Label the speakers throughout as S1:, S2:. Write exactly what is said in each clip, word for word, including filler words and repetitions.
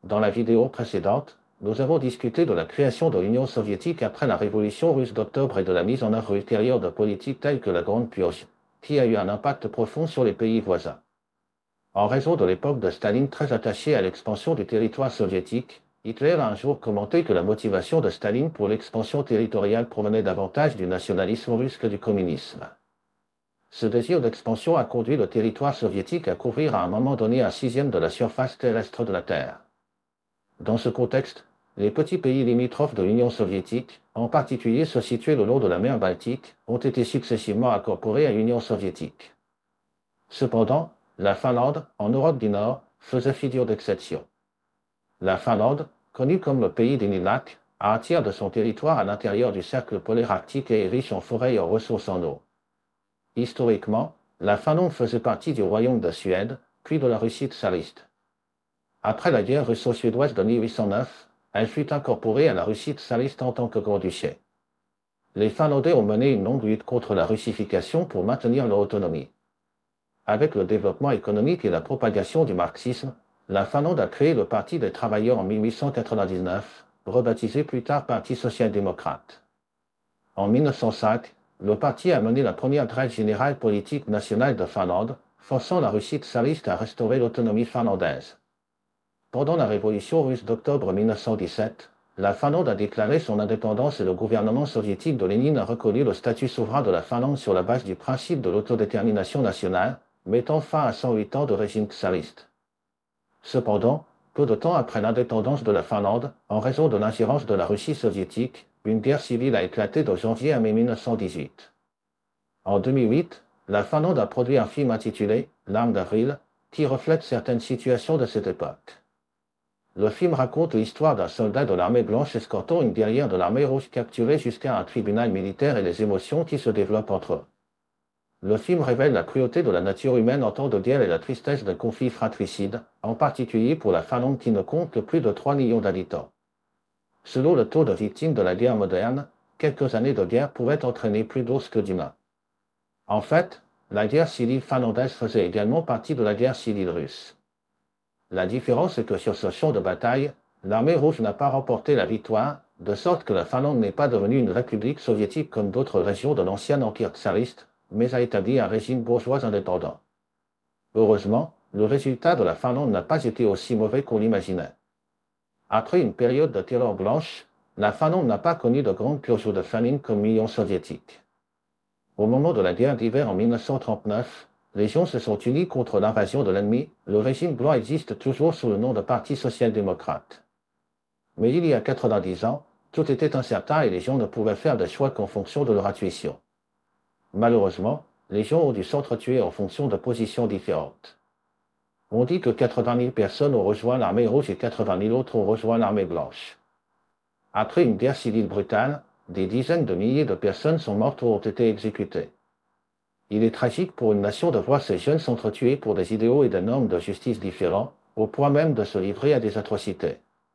S1: Dans la vidéo précédente, nous avons discuté de la création de l'Union soviétique après la révolution russe d'octobre et de la mise en œuvre ultérieure de politiques telles que la Grande Purge, qui a eu un impact profond sur les pays voisins. En raison de l'époque de Staline très attachée à l'expansion du territoire soviétique, Hitler a un jour commenté que la motivation de Staline pour l'expansion territoriale provenait davantage du nationalisme russe que du communisme. Ce désir d'expansion a conduit le territoire soviétique à couvrir à un moment donné un sixième de la surface terrestre de la Terre. Dans ce contexte, les petits pays limitrophes de l'Union soviétique, en particulier ceux situés le long de la mer Baltique, ont été successivement incorporés à l'Union soviétique. Cependant, la Finlande, en Europe du Nord, faisait figure d'exception. La Finlande, connue comme le pays des mille lacs, a un tiers de son territoire à l'intérieur du cercle polaire arctique et est riche en forêts et en ressources en eau. Historiquement, la Finlande faisait partie du royaume de Suède, puis de la Russie tsariste. Après la guerre russo-suédoise de mille huit cent neuf, elle fut incorporée à la Russie tsariste en tant que grand-duché. Les Finlandais ont mené une longue lutte contre la russification pour maintenir leur autonomie. Avec le développement économique et la propagation du marxisme, la Finlande a créé le Parti des travailleurs en mille huit cent quatre-vingt-dix-neuf, rebaptisé plus tard Parti social-démocrate. En mille neuf cent cinq, le parti a mené la première grève générale politique nationale de Finlande, forçant la Russie tsariste à restaurer l'autonomie finlandaise. Pendant la révolution russe d'octobre mille neuf cent dix-sept, la Finlande a déclaré son indépendance et le gouvernement soviétique de Lénine a reconnu le statut souverain de la Finlande sur la base du principe de l'autodétermination nationale, mettant fin à cent huit ans de régime tsariste. Cependant, peu de temps après l'indépendance de la Finlande, en raison de l'ingérence de la Russie soviétique, une guerre civile a éclaté de janvier à mai mille neuf cent dix-huit. En deux mille huit, la Finlande a produit un film intitulé « L'arme d'avril » qui reflète certaines situations de cette époque. Le film raconte l'histoire d'un soldat de l'armée blanche escortant une guerrière de l'armée rouge capturée jusqu'à un tribunal militaire et les émotions qui se développent entre eux. Le film révèle la cruauté de la nature humaine en temps de guerre et la tristesse d'un conflit fratricide, en particulier pour la Finlande qui ne compte que plus de trois millions d'habitants. Selon le taux de victimes de la guerre moderne, quelques années de guerre pouvaient entraîner plus d'os que d'humains. En fait, la guerre civile finlandaise faisait également partie de la guerre civile russe. La différence est que sur ce champ de bataille, l'armée rouge n'a pas remporté la victoire, de sorte que la Finlande n'est pas devenue une république soviétique comme d'autres régions de l'ancien empire tsariste, mais a établi un régime bourgeois indépendant. Heureusement, le résultat de la Finlande n'a pas été aussi mauvais qu'on l'imaginait. Après une période de terreur blanche, la Finlande n'a pas connu de grandes purges ou de famine comme l'Union soviétique. Au moment de la guerre d'hiver en mille neuf cent trente-neuf, les gens se sont unis contre l'invasion de l'ennemi. Le régime blanc existe toujours sous le nom de Parti social-démocrate. Mais il y a quatre-vingt-dix ans, tout était incertain et les gens ne pouvaient faire des choix qu'en fonction de leur intuition. Malheureusement, les gens ont dû s'entretuer en fonction de positions différentes. On dit que quatre-vingt mille personnes ont rejoint l'armée rouge et quatre-vingt mille autres ont rejoint l'armée blanche. Après une guerre civile brutale, des dizaines de milliers de personnes sont mortes ou ont été exécutées. Il est tragique pour une nation de voir ces jeunes s'entretuer pour des idéaux et des normes de justice différents, au point même de se livrer à des atrocités.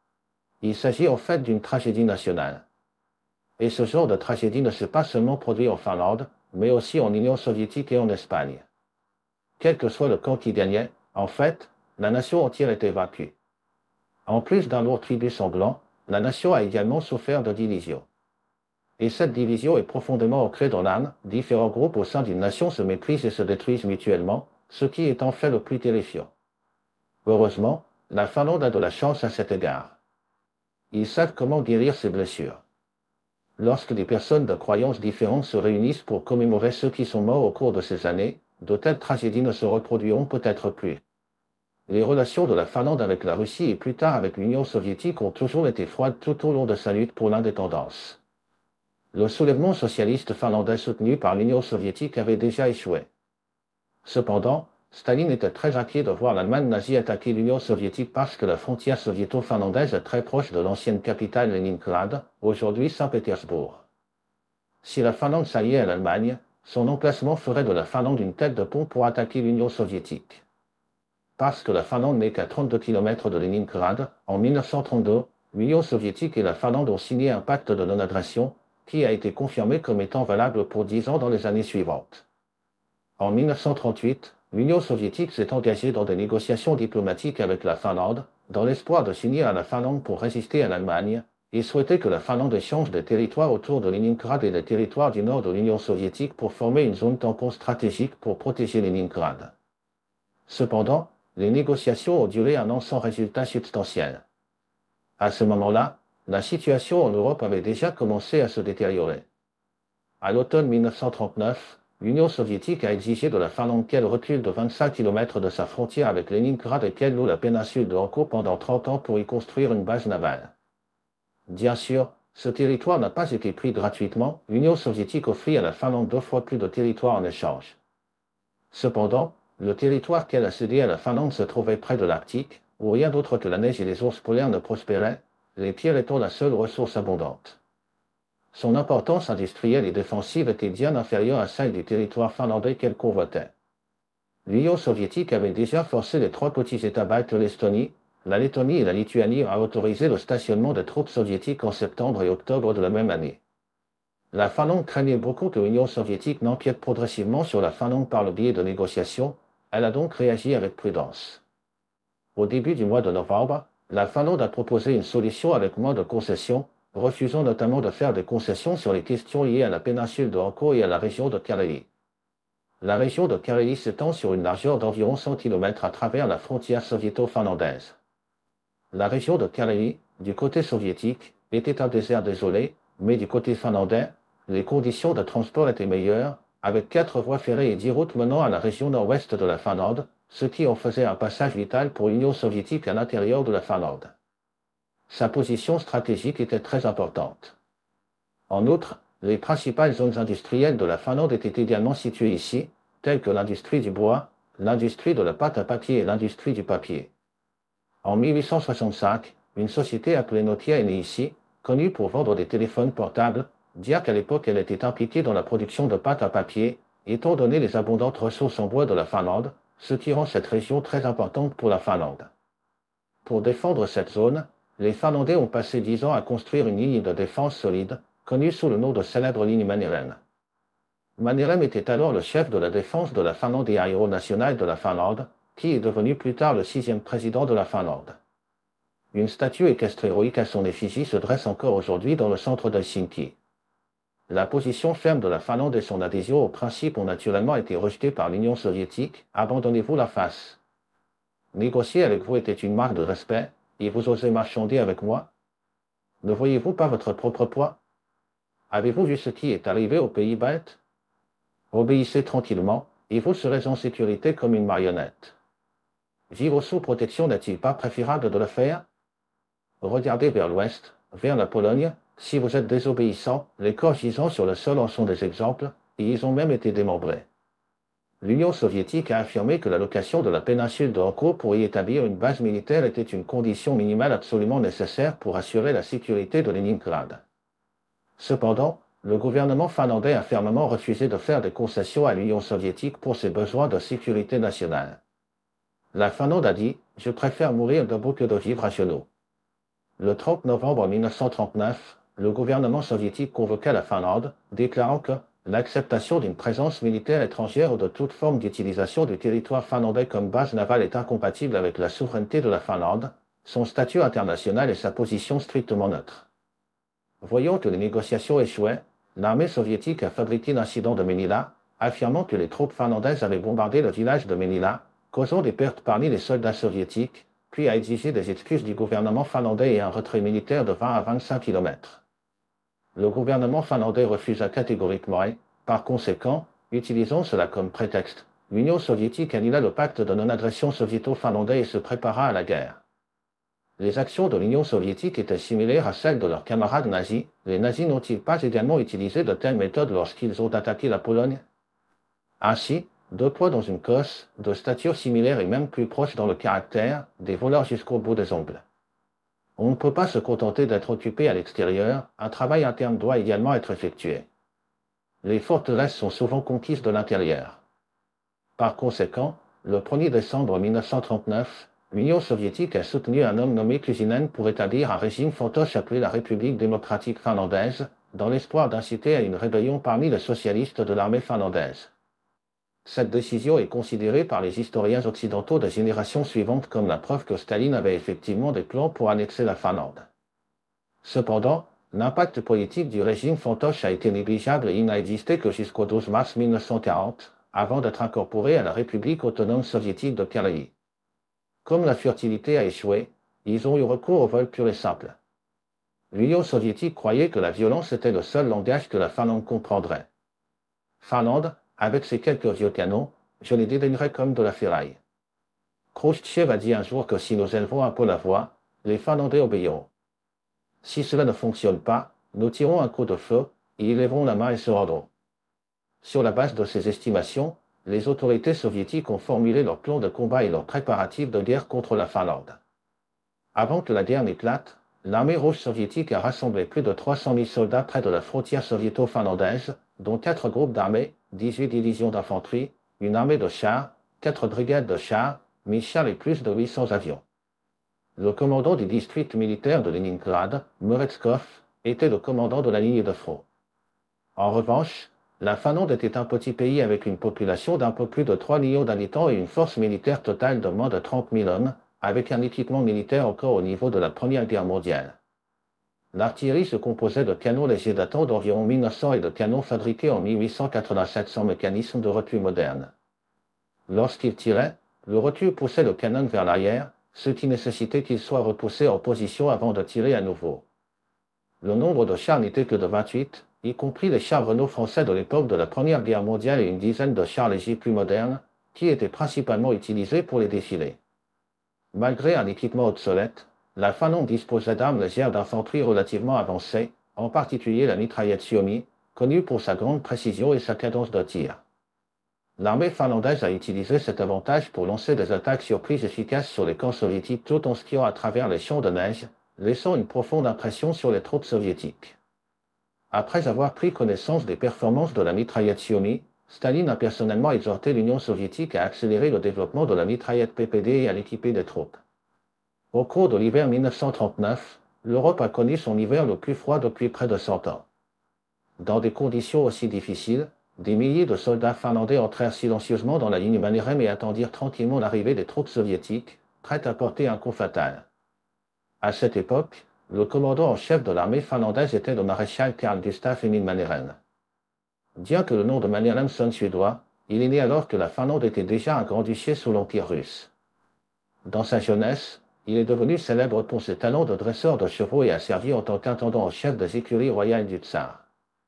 S1: Il s'agit en fait d'une tragédie nationale. Et ce genre de tragédie ne s'est pas seulement produit en Finlande, mais aussi en Union soviétique et en Espagne. Quel que soit le camp qui gagnait, en fait, la nation entière était vaincue. En plus d'un lourd tribut sanglant, la nation a également souffert de division. Et cette division est profondément ancrée dans l'âme, différents groupes au sein d'une nation se méprisent et se détruisent mutuellement, ce qui est en fait le plus terrifiant. Heureusement, la Finlande a de la chance à cet égard. Ils savent comment guérir ces blessures. Lorsque des personnes de croyances différentes se réunissent pour commémorer ceux qui sont morts au cours de ces années, de telles tragédies ne se reproduiront peut-être plus. Les relations de la Finlande avec la Russie et plus tard avec l'Union soviétique ont toujours été froides tout au long de sa lutte pour l'indépendance. Le soulèvement socialiste finlandais soutenu par l'Union soviétique avait déjà échoué. Cependant, Staline était très inquiet de voir l'Allemagne nazie attaquer l'Union soviétique parce que la frontière soviéto-finlandaise est très proche de l'ancienne capitale Leningrad, aujourd'hui Saint-Pétersbourg. Si la Finlande s'alliait à l'Allemagne, son emplacement ferait de la Finlande une tête de pont pour attaquer l'Union soviétique. Parce que la Finlande n'est qu'à trente-deux kilomètres de Leningrad, en mille neuf cent trente-deux, l'Union soviétique et la Finlande ont signé un pacte de non-agression, qui a été confirmé comme étant valable pour dix ans dans les années suivantes. En mille neuf cent trente-huit, l'Union soviétique s'est engagée dans des négociations diplomatiques avec la Finlande, Dans l'espoir de s'unir à la Finlande pour résister à l'Allemagne, il souhaitait que la Finlande échange des territoires autour de Leningrad et des territoires du nord de l'Union soviétique pour former une zone tampon stratégique pour protéger Leningrad. Cependant, les négociations ont duré un an sans résultat substantiel. À ce moment-là, la situation en Europe avait déjà commencé à se détériorer. À l'automne mille neuf cent trente-neuf, l'Union soviétique a exigé de la Finlande qu'elle recule de vingt-cinq kilomètres de sa frontière avec Leningrad et qu'elle loue la péninsule de Hanko pendant trente ans pour y construire une base navale. Bien sûr, ce territoire n'a pas été pris gratuitement, l'Union soviétique offrit à la Finlande deux fois plus de territoire en échange. Cependant, le territoire qu'elle a cédé à la Finlande se trouvait près de l'Arctique, où rien d'autre que la neige et les ours polaires ne prospéraient, les pierres étant la seule ressource abondante. Son importance industrielle et défensive était bien inférieure à celle du territoire finlandais qu'elle convoitait. L'Union soviétique avait déjà forcé les trois petits États baltes de l'Estonie, la Lettonie et la Lituanie à autoriser le stationnement des troupes soviétiques en septembre et octobre de la même année. La Finlande craignait beaucoup que l'Union soviétique n'empiète progressivement sur la Finlande par le biais de négociations, elle a donc réagi avec prudence. Au début du mois de novembre, la Finlande a proposé une solution avec moins de concessions, refusant notamment de faire des concessions sur les questions liées à la péninsule de Hanko et à la région de Karélie. La région de Karélie s'étend sur une largeur d'environ cent kilomètres à travers la frontière soviéto-finlandaise. La région de Karélie, du côté soviétique, était un désert désolé, mais du côté finlandais, les conditions de transport étaient meilleures, avec quatre voies ferrées et dix routes menant à la région nord-ouest de la Finlande, ce qui en faisait un passage vital pour l'Union soviétique à l'intérieur de la Finlande. Sa position stratégique était très importante. En outre, les principales zones industrielles de la Finlande étaient également situées ici, telles que l'industrie du bois, l'industrie de la pâte à papier et l'industrie du papier. En mille huit cent soixante-cinq, une société appelée Nokia est née ici, connue pour vendre des téléphones portables, dire qu'à l'époque elle était impliquée dans la production de pâte à papier, étant donné les abondantes ressources en bois de la Finlande, ce qui rend cette région très importante pour la Finlande. Pour défendre cette zone, les Finlandais ont passé dix ans à construire une ligne de défense solide, connue sous le nom de célèbre ligne Mannerheim. Mannerheim était alors le chef de la défense de la Finlande et héros national de la Finlande, qui est devenu plus tard le sixième président de la Finlande. Une statue équestre héroïque à son effigie se dresse encore aujourd'hui dans le centre d'Helsinki. La position ferme de la Finlande et son adhésion au principe ont naturellement été rejetées par l'Union soviétique. Abandonnez-vous la face. Négocier avec vous était une marque de respect, et vous osez marchander avec moi? Ne voyez-vous pas votre propre poids? Avez-vous vu ce qui est arrivé aux pays baltes? Obéissez tranquillement, et vous serez en sécurité comme une marionnette. Vivre sous protection n'est-il pas préférable de le faire? Regardez vers l'ouest, vers la Pologne, si vous êtes désobéissant, les corps gisant sur le sol en sont des exemples, et ils ont même été démembrés. L'Union soviétique a affirmé que la location de la péninsule de Hanko pour y établir une base militaire était une condition minimale absolument nécessaire pour assurer la sécurité de Leningrad. Cependant, le gouvernement finlandais a fermement refusé de faire des concessions à l'Union soviétique pour ses besoins de sécurité nationale. La Finlande a dit « Je préfère mourir debout que de vivre à genoux ». Le trente novembre mille neuf cent trente-neuf, le gouvernement soviétique convoqua la Finlande, déclarant que l'acceptation d'une présence militaire étrangère ou de toute forme d'utilisation du territoire finlandais comme base navale est incompatible avec la souveraineté de la Finlande, son statut international et sa position strictement neutre. Voyant que les négociations échouaient, l'armée soviétique a fabriqué l'incident de Manila, affirmant que les troupes finlandaises avaient bombardé le village de Manila, causant des pertes parmi les soldats soviétiques, puis a exigé des excuses du gouvernement finlandais et un retrait militaire de vingt à vingt-cinq kilomètres. Le gouvernement finlandais refusa catégoriquement et, par conséquent, utilisant cela comme prétexte, l'Union soviétique annula le pacte de non-agression soviéto-finlandais et se prépara à la guerre. Les actions de l'Union soviétique étaient similaires à celles de leurs camarades nazis. Les nazis n'ont-ils pas également utilisé de telles méthodes lorsqu'ils ont attaqué la Pologne? Ainsi, deux poids dans une cosse, de stature similaire et même plus proche dans le caractère, des voleurs jusqu'au bout des ongles. On ne peut pas se contenter d'être occupé à l'extérieur, un travail interne doit également être effectué. Les forteresses sont souvent conquises de l'intérieur. Par conséquent, le premier décembre mille neuf cent trente-neuf, l'Union soviétique a soutenu un homme nommé Kuzinän pour établir un régime fantoche appelé la République démocratique finlandaise, dans l'espoir d'inciter à une rébellion parmi les socialistes de l'armée finlandaise. Cette décision est considérée par les historiens occidentaux des générations suivantes comme la preuve que Staline avait effectivement des plans pour annexer la Finlande. Cependant, l'impact politique du régime fantoche a été négligeable et il n'a existé que jusqu'au douze mars mille neuf cent quarante, avant d'être incorporé à la République autonome soviétique de Karaï. Comme la furtivité a échoué, ils ont eu recours au vol pur et simple. L'Union soviétique croyait que la violence était le seul langage que la Finlande comprendrait. Finlande, avec ses quelques vieux canons, je les dédaignerais comme de la ferraille. Khrouchtchev a dit un jour que si nous élevons un peu la voix, les Finlandais obéiront. Si cela ne fonctionne pas, nous tirons un coup de feu, et ils lèveront la main et se rendront. Sur la base de ces estimations, les autorités soviétiques ont formulé leur plan de combat et leurs préparatifs de guerre contre la Finlande. Avant que la guerre n'éclate, l'armée rouge soviétique a rassemblé plus de trois cent mille soldats près de la frontière soviéto-finlandaise, dont quatre groupes d'armées, dix-huit divisions d'infanterie, une armée de chars, quatre brigades de chars, mille chars et plus de huit cents avions. Le commandant du district militaire de Leningrad, Meretskov, était le commandant de la ligne de front. En revanche, la Finlande était un petit pays avec une population d'un peu plus de trois millions d'habitants et une force militaire totale de moins de trente mille hommes, avec un équipement militaire encore au niveau de la Première Guerre mondiale. L'artillerie se composait de canons légers datant d'environ mille neuf cents et de canons fabriqués en mille huit cent quatre-vingt-sept sans mécanisme de recul moderne. Lorsqu'ils tiraient, le recul poussait le canon vers l'arrière, ce qui nécessitait qu'il soit repoussé en position avant de tirer à nouveau. Le nombre de chars n'était que de vingt-huit, y compris les chars Renault français de l'époque de la Première Guerre mondiale et une dizaine de chars légers plus modernes, qui étaient principalement utilisés pour les défilés. Malgré un équipement obsolète, la Finlande disposait d'armes légères d'infanterie relativement avancées, en particulier la mitraillette Suomi, connue pour sa grande précision et sa cadence de tir. L'armée finlandaise a utilisé cet avantage pour lancer des attaques surprises efficaces sur les camps soviétiques tout en skiant à travers les champs de neige, laissant une profonde impression sur les troupes soviétiques. Après avoir pris connaissance des performances de la mitraillette Suomi, Staline a personnellement exhorté l'Union soviétique à accélérer le développement de la mitraillette P P D et à l'équiper des troupes. Au cours de l'hiver mille neuf cent trente-neuf, l'Europe a connu son hiver le plus froid depuis près de cent ans. Dans des conditions aussi difficiles, des milliers de soldats finlandais entrèrent silencieusement dans la ligne Mannerheim et attendirent tranquillement l'arrivée des troupes soviétiques, prêtes à porter un coup fatal. À cette époque, le commandant en chef de l'armée finlandaise était le maréchal Carl Gustaf Emil Mannerheim. Bien que le nom de Mannerheim sonne suédois, il est né alors que la Finlande était déjà un grand-duché sous l'Empire russe. Dans sa jeunesse, il est devenu célèbre pour ses talents de dresseur de chevaux et a servi en tant qu'intendant en chef des écuries royales du tsar.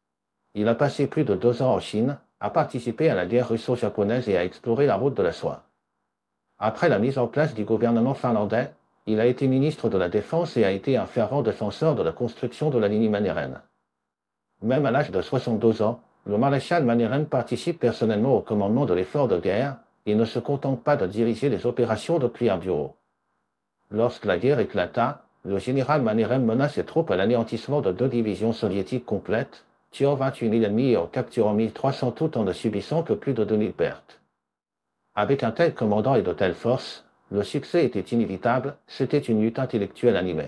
S1: Il a passé plus de deux ans en Chine, a participé à la guerre russo-japonaise et a exploré la route de la soie. Après la mise en place du gouvernement finlandais, il a été ministre de la Défense et a été un fervent défenseur de la construction de la ligne Mannerheim. Même à l'âge de soixante-douze ans, le maréchal Mannerheim participe personnellement au commandement de l'effort de guerre et ne se contente pas de diriger les opérations depuis un bureau. Lorsque la guerre éclata, le général Mannerheim mena ses troupes à l'anéantissement de deux divisions soviétiques complètes, tuant vingt-huit mille ennemis et en capturant mille trois cents tout en ne subissant que plus de deux mille pertes. Avec un tel commandant et de telles forces, le succès était inévitable, c'était une lutte intellectuelle animée.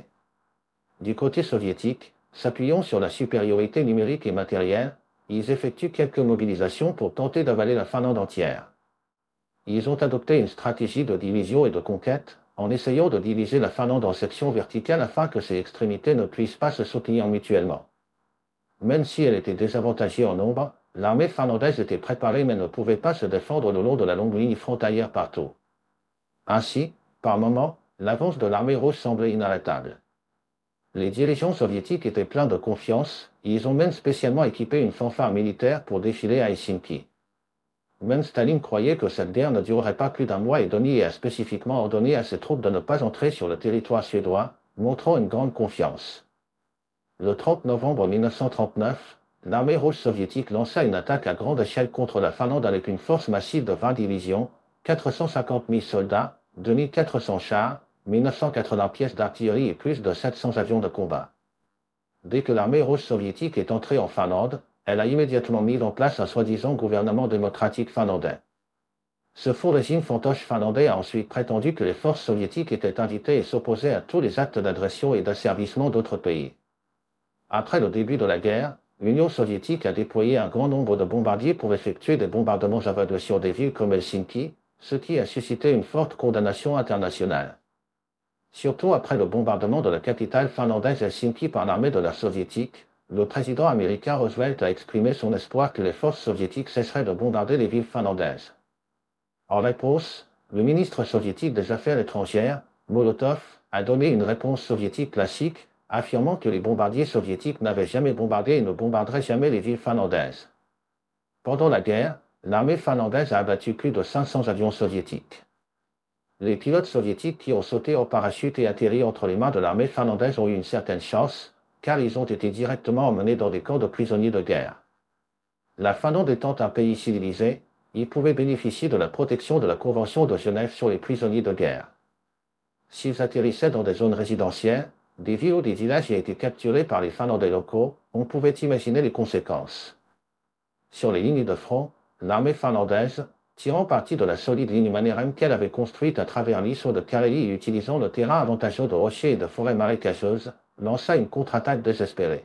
S1: Du côté soviétique, s'appuyant sur la supériorité numérique et matérielle, ils effectuent quelques mobilisations pour tenter d'avaler la Finlande entière. Ils ont adopté une stratégie de division et de conquête, en essayant de diviser la Finlande en sections verticales afin que ses extrémités ne puissent pas se soutenir mutuellement. Même si elle était désavantagée en nombre, l'armée finlandaise était préparée mais ne pouvait pas se défendre le long de la longue ligne frontalière partout. Ainsi, par moments, l'avance de l'armée rouge semblait inarrêtable. Les dirigeants soviétiques étaient pleins de confiance, et ils ont même spécialement équipé une fanfare militaire pour défiler à Helsinki. Même Staline croyait que cette guerre ne durerait pas plus d'un mois et demi et a spécifiquement ordonné à ses troupes de ne pas entrer sur le territoire suédois, montrant une grande confiance. Le trente novembre mille neuf cent trente-neuf, l'armée rouge soviétique lança une attaque à grande échelle contre la Finlande avec une force massive de vingt divisions, quatre cent cinquante mille soldats, deux mille quatre cents chars, mille neuf cent quatre-vingts pièces d'artillerie et plus de sept cents avions de combat. Dès que l'armée rouge soviétique est entrée en Finlande, elle a immédiatement mis en place un soi-disant gouvernement démocratique finlandais. Ce faux régime fantoche finlandais a ensuite prétendu que les forces soviétiques étaient invitées et s'opposaient à tous les actes d'agression et d'asservissement d'autres pays. Après le début de la guerre, l'Union soviétique a déployé un grand nombre de bombardiers pour effectuer des bombardements aveuglés sur des villes comme Helsinki, ce qui a suscité une forte condamnation internationale. Surtout après le bombardement de la capitale finlandaise Helsinki par l'armée de l'Air soviétique, le président américain Roosevelt a exprimé son espoir que les forces soviétiques cesseraient de bombarder les villes finlandaises. En réponse, le ministre soviétique des Affaires étrangères, Molotov, a donné une réponse soviétique classique, affirmant que les bombardiers soviétiques n'avaient jamais bombardé et ne bombarderaient jamais les villes finlandaises. Pendant la guerre, l'armée finlandaise a abattu plus de cinq cents avions soviétiques. Les pilotes soviétiques qui ont sauté en parachute et atterri entre les mains de l'armée finlandaise ont eu une certaine chance, car ils ont été directement emmenés dans des camps de prisonniers de guerre. La Finlande étant un pays civilisé, ils pouvaient bénéficier de la protection de la Convention de Genève sur les prisonniers de guerre. S'ils atterrissaient dans des zones résidentielles, des villes ou des villages y étaient capturés par les Finlandais locaux, on pouvait imaginer les conséquences. Sur les lignes de front, l'armée finlandaise, tirant parti de la solide ligne maritime qu'elle avait construite à travers l'île de Carélie et utilisant le terrain avantageux de rochers et de forêts marécageuses, lança une contre-attaque désespérée.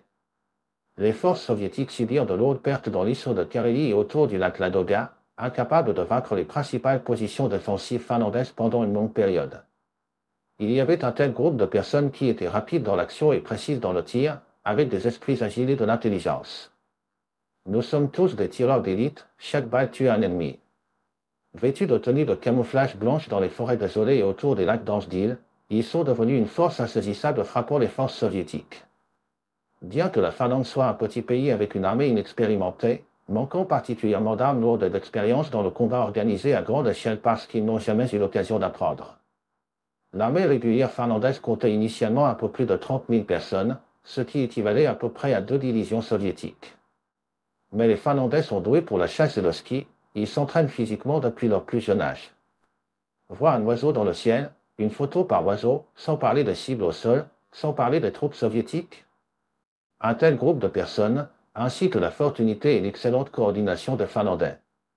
S1: Les forces soviétiques subirent de lourdes pertes dans l'île de Carélie et autour du lac Ladoga, incapables de vaincre les principales positions défensives finlandaises pendant une longue période. Il y avait un tel groupe de personnes qui étaient rapides dans l'action et précises dans le tir, avec des esprits agiles et de l'intelligence. Nous sommes tous des tireurs d'élite, chaque balle tue un ennemi. Vêtus de tenues de camouflage blanches dans les forêts désolées et autour des lacs d'Anse-d'Île, ils sont devenus une force insaisissable frappant les forces soviétiques. Bien que la Finlande soit un petit pays avec une armée inexpérimentée, manquant particulièrement d'armes lourdes et d'expérience dans le combat organisé à grande échelle parce qu'ils n'ont jamais eu l'occasion d'apprendre. L'armée régulière finlandaise comptait initialement un peu plus de trente mille personnes, ce qui équivalait à peu près à deux divisions soviétiques. Mais les Finlandais sont doués pour la chasse et le ski, ils s'entraînent physiquement depuis leur plus jeune âge. Voir un oiseau dans le ciel, une photo par oiseau, sans parler des cibles au sol, sans parler des troupes soviétiques. Un tel groupe de personnes, ainsi que la forte unité et l'excellente coordination des Finlandais.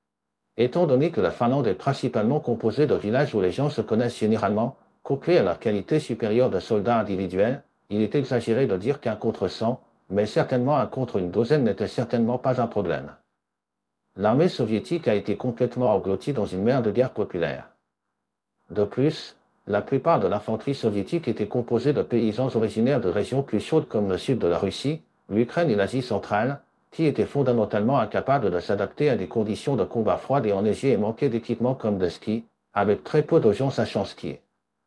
S1: Étant donné que la Finlande est principalement composée de villages où les gens se connaissent généralement, couplés à leur qualité supérieure de soldats individuels, il est exagéré de dire qu'un contre cent, mais certainement un contre une douzaine n'était certainement pas un problème. L'armée soviétique a été complètement engloutie dans une mer de guerre populaire. De plus, la plupart de l'infanterie soviétique était composée de paysans originaires de régions plus chaudes comme le sud de la Russie, l'Ukraine et l'Asie centrale, qui étaient fondamentalement incapables de s'adapter à des conditions de combat froides et enneigées et manquaient d'équipements comme des skis, avec très peu de gens sachant skier.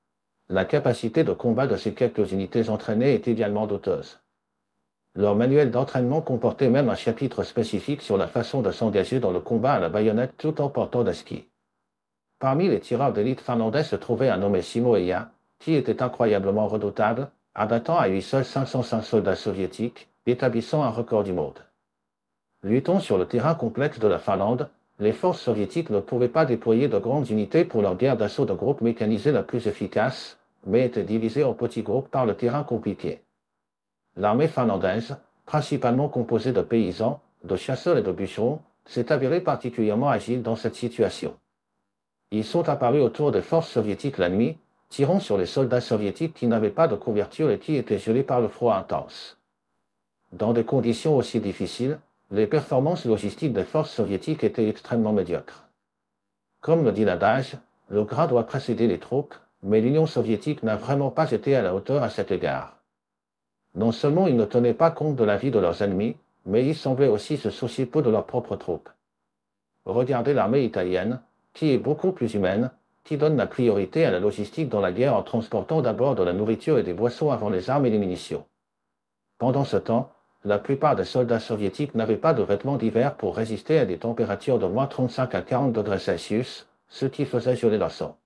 S1: La capacité de combat de ces quelques unités entraînées est également douteuse. Leur manuel d'entraînement comportait même un chapitre spécifique sur la façon de s'engager dans le combat à la baïonnette tout en portant des skis. Parmi les tireurs d'élite finlandais se trouvait un nommé Simo Eija, qui était incroyablement redoutable, abattant à lui seul cinq cent cinq soldats soviétiques, établissant un record du monde. Luttant sur le terrain complexe de la Finlande, les forces soviétiques ne pouvaient pas déployer de grandes unités pour leur guerre d'assaut de groupe mécanisée la plus efficace, mais étaient divisées en petits groupes par le terrain compliqué. L'armée finlandaise, principalement composée de paysans, de chasseurs et de bûcherons, s'est avérée particulièrement agile dans cette situation. Ils sont apparus autour des forces soviétiques la nuit, tirant sur les soldats soviétiques qui n'avaient pas de couverture et qui étaient gelés par le froid intense. Dans des conditions aussi difficiles, les performances logistiques des forces soviétiques étaient extrêmement médiocres. Comme le dit l'adage, le gras doit précéder les troupes, mais l'Union soviétique n'a vraiment pas été à la hauteur à cet égard. Non seulement ils ne tenaient pas compte de la vie de leurs ennemis, mais ils semblaient aussi se soucier peu de leurs propres troupes. Regardez l'armée italienne, qui est beaucoup plus humaine, qui donne la priorité à la logistique dans la guerre en transportant d'abord de la nourriture et des boissons avant les armes et les munitions. Pendant ce temps, la plupart des soldats soviétiques n'avaient pas de vêtements d'hiver pour résister à des températures de moins trente-cinq à quarante degrés Celsius, ce qui faisait geler leur sang.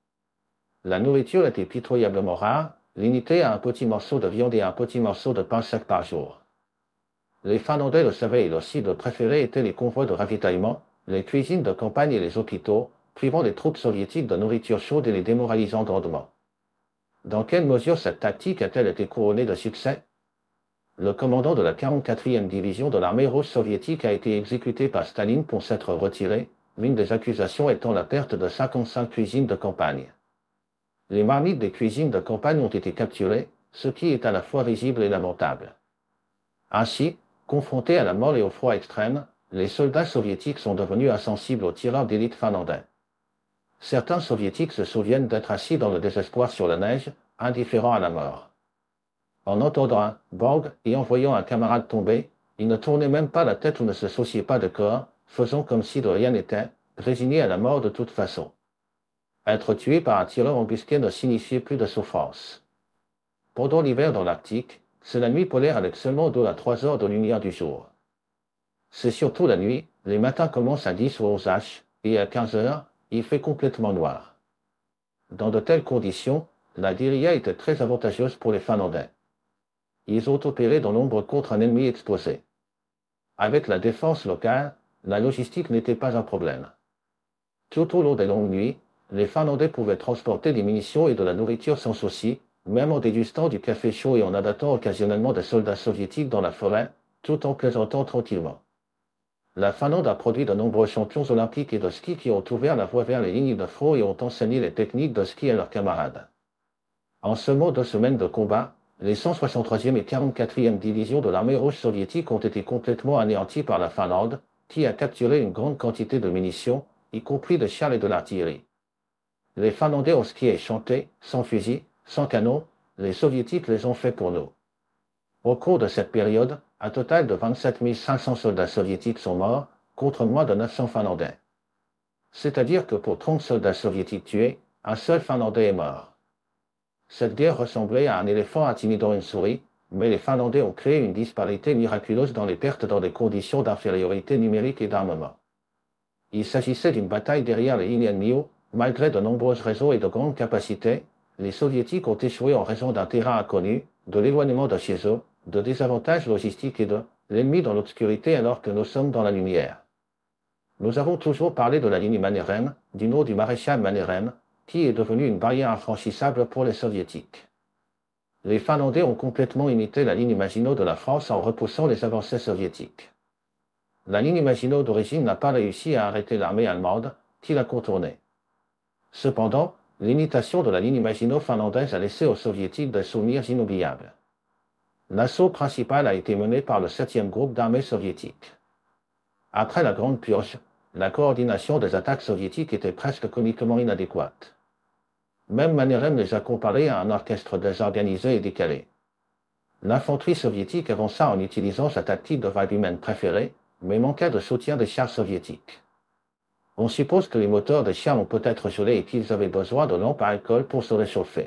S1: La nourriture était pitoyablement rare, limitée à un petit morceau de viande et un petit morceau de pain sec par jour. Les Finlandais le savaient et leur cible préférée étaient les convois de ravitaillement, les cuisines de campagne et les hôpitaux, privant les troupes soviétiques de nourriture chaude et les démoralisant grandement. Dans quelle mesure cette tactique a-t-elle été couronnée de succès? Le commandant de la quarante-quatrième division de l'armée russe soviétique a été exécuté par Staline pour s'être retiré, l'une des accusations étant la perte de cinquante-cinq cuisines de campagne. Les marmites des cuisines de campagne ont été capturées, ce qui est à la fois risible et lamentable. Ainsi, Confrontés à la mort et au froid extrême, les soldats soviétiques sont devenus insensibles aux tireurs d'élite finlandais. Certains soviétiques se souviennent d'être assis dans le désespoir sur la neige, indifférents à la mort. En entendant un « bang » et en voyant un camarade tomber, ils ne tournaient même pas la tête ou ne se souciaient pas de corps, faisant comme si de rien n'était, résignés à la mort de toute façon. Être tué par un tireur embusqué ne signifiait plus de souffrance. Pendant l'hiver dans l'Arctique, c'est la nuit polaire avec seulement deux à trois heures de lumière du jour. C'est surtout la nuit, les matins commencent à dix ou onze heures, et à quinze heures, il fait complètement noir. Dans de telles conditions, la guérilla était très avantageuse pour les Finlandais. Ils ont opéré dans l'ombre contre un ennemi exposé. Avec la défense locale, la logistique n'était pas un problème. Tout au long des longues nuits, les Finlandais pouvaient transporter des munitions et de la nourriture sans souci, même en dégustant du café chaud et en abattant occasionnellement des soldats soviétiques dans la forêt, tout en plaisantant tranquillement. La Finlande a produit de nombreux champions olympiques et de ski qui ont ouvert la voie vers les lignes de front et ont enseigné les techniques de ski à leurs camarades. En seulement deux semaines de combat, les cent soixante-troisième et quarante-quatrième divisions de l'armée rouge soviétique ont été complètement anéanties par la Finlande, qui a capturé une grande quantité de munitions, y compris de chars et de l'artillerie. Les Finlandais ont skié et chanté, sans fusil, sans canon, les Soviétiques les ont fait pour nous. Au cours de cette période, un total de vingt-sept mille cinq cents soldats soviétiques sont morts, contre moins de neuf cents Finlandais. C'est-à-dire que pour trente soldats soviétiques tués, un seul Finlandais est mort. Cette guerre ressemblait à un éléphant intimidant une souris, mais les Finlandais ont créé une disparité miraculeuse dans les pertes dans des conditions d'infériorité numérique et d'armement. Il s'agissait d'une bataille derrière les lignes ennemies où, malgré de nombreux réseaux et de grandes capacités, les Soviétiques ont échoué en raison d'un terrain inconnu, de l'éloignement de chez eux, de désavantages logistiques et de l'ennemi dans l'obscurité alors que nous sommes dans la lumière. Nous avons toujours parlé de la ligne Mannerheim, du nom du maréchal Mannerheim, qui est devenue une barrière infranchissable pour les Soviétiques. Les Finlandais ont complètement imité la ligne Maginot de la France en repoussant les avancées soviétiques. La ligne Maginot d'origine n'a pas réussi à arrêter l'armée allemande, qui l'a contournée. Cependant, l'imitation de la ligne Maginot finlandaise a laissé aux Soviétiques des souvenirs inoubliables. L'assaut principal a été mené par le septième groupe d'armée soviétique. Après la Grande Purge, la coordination des attaques soviétiques était presque comiquement inadéquate. Même Mannerheim les a comparés à un orchestre désorganisé et décalé. L'infanterie soviétique avança en utilisant sa tactique de vague humaine préférée, mais manqua de soutien des chars soviétiques. On suppose que les moteurs des chars ont peut-être gelé et qu'ils avaient besoin de lampes à alcool pour se réchauffer.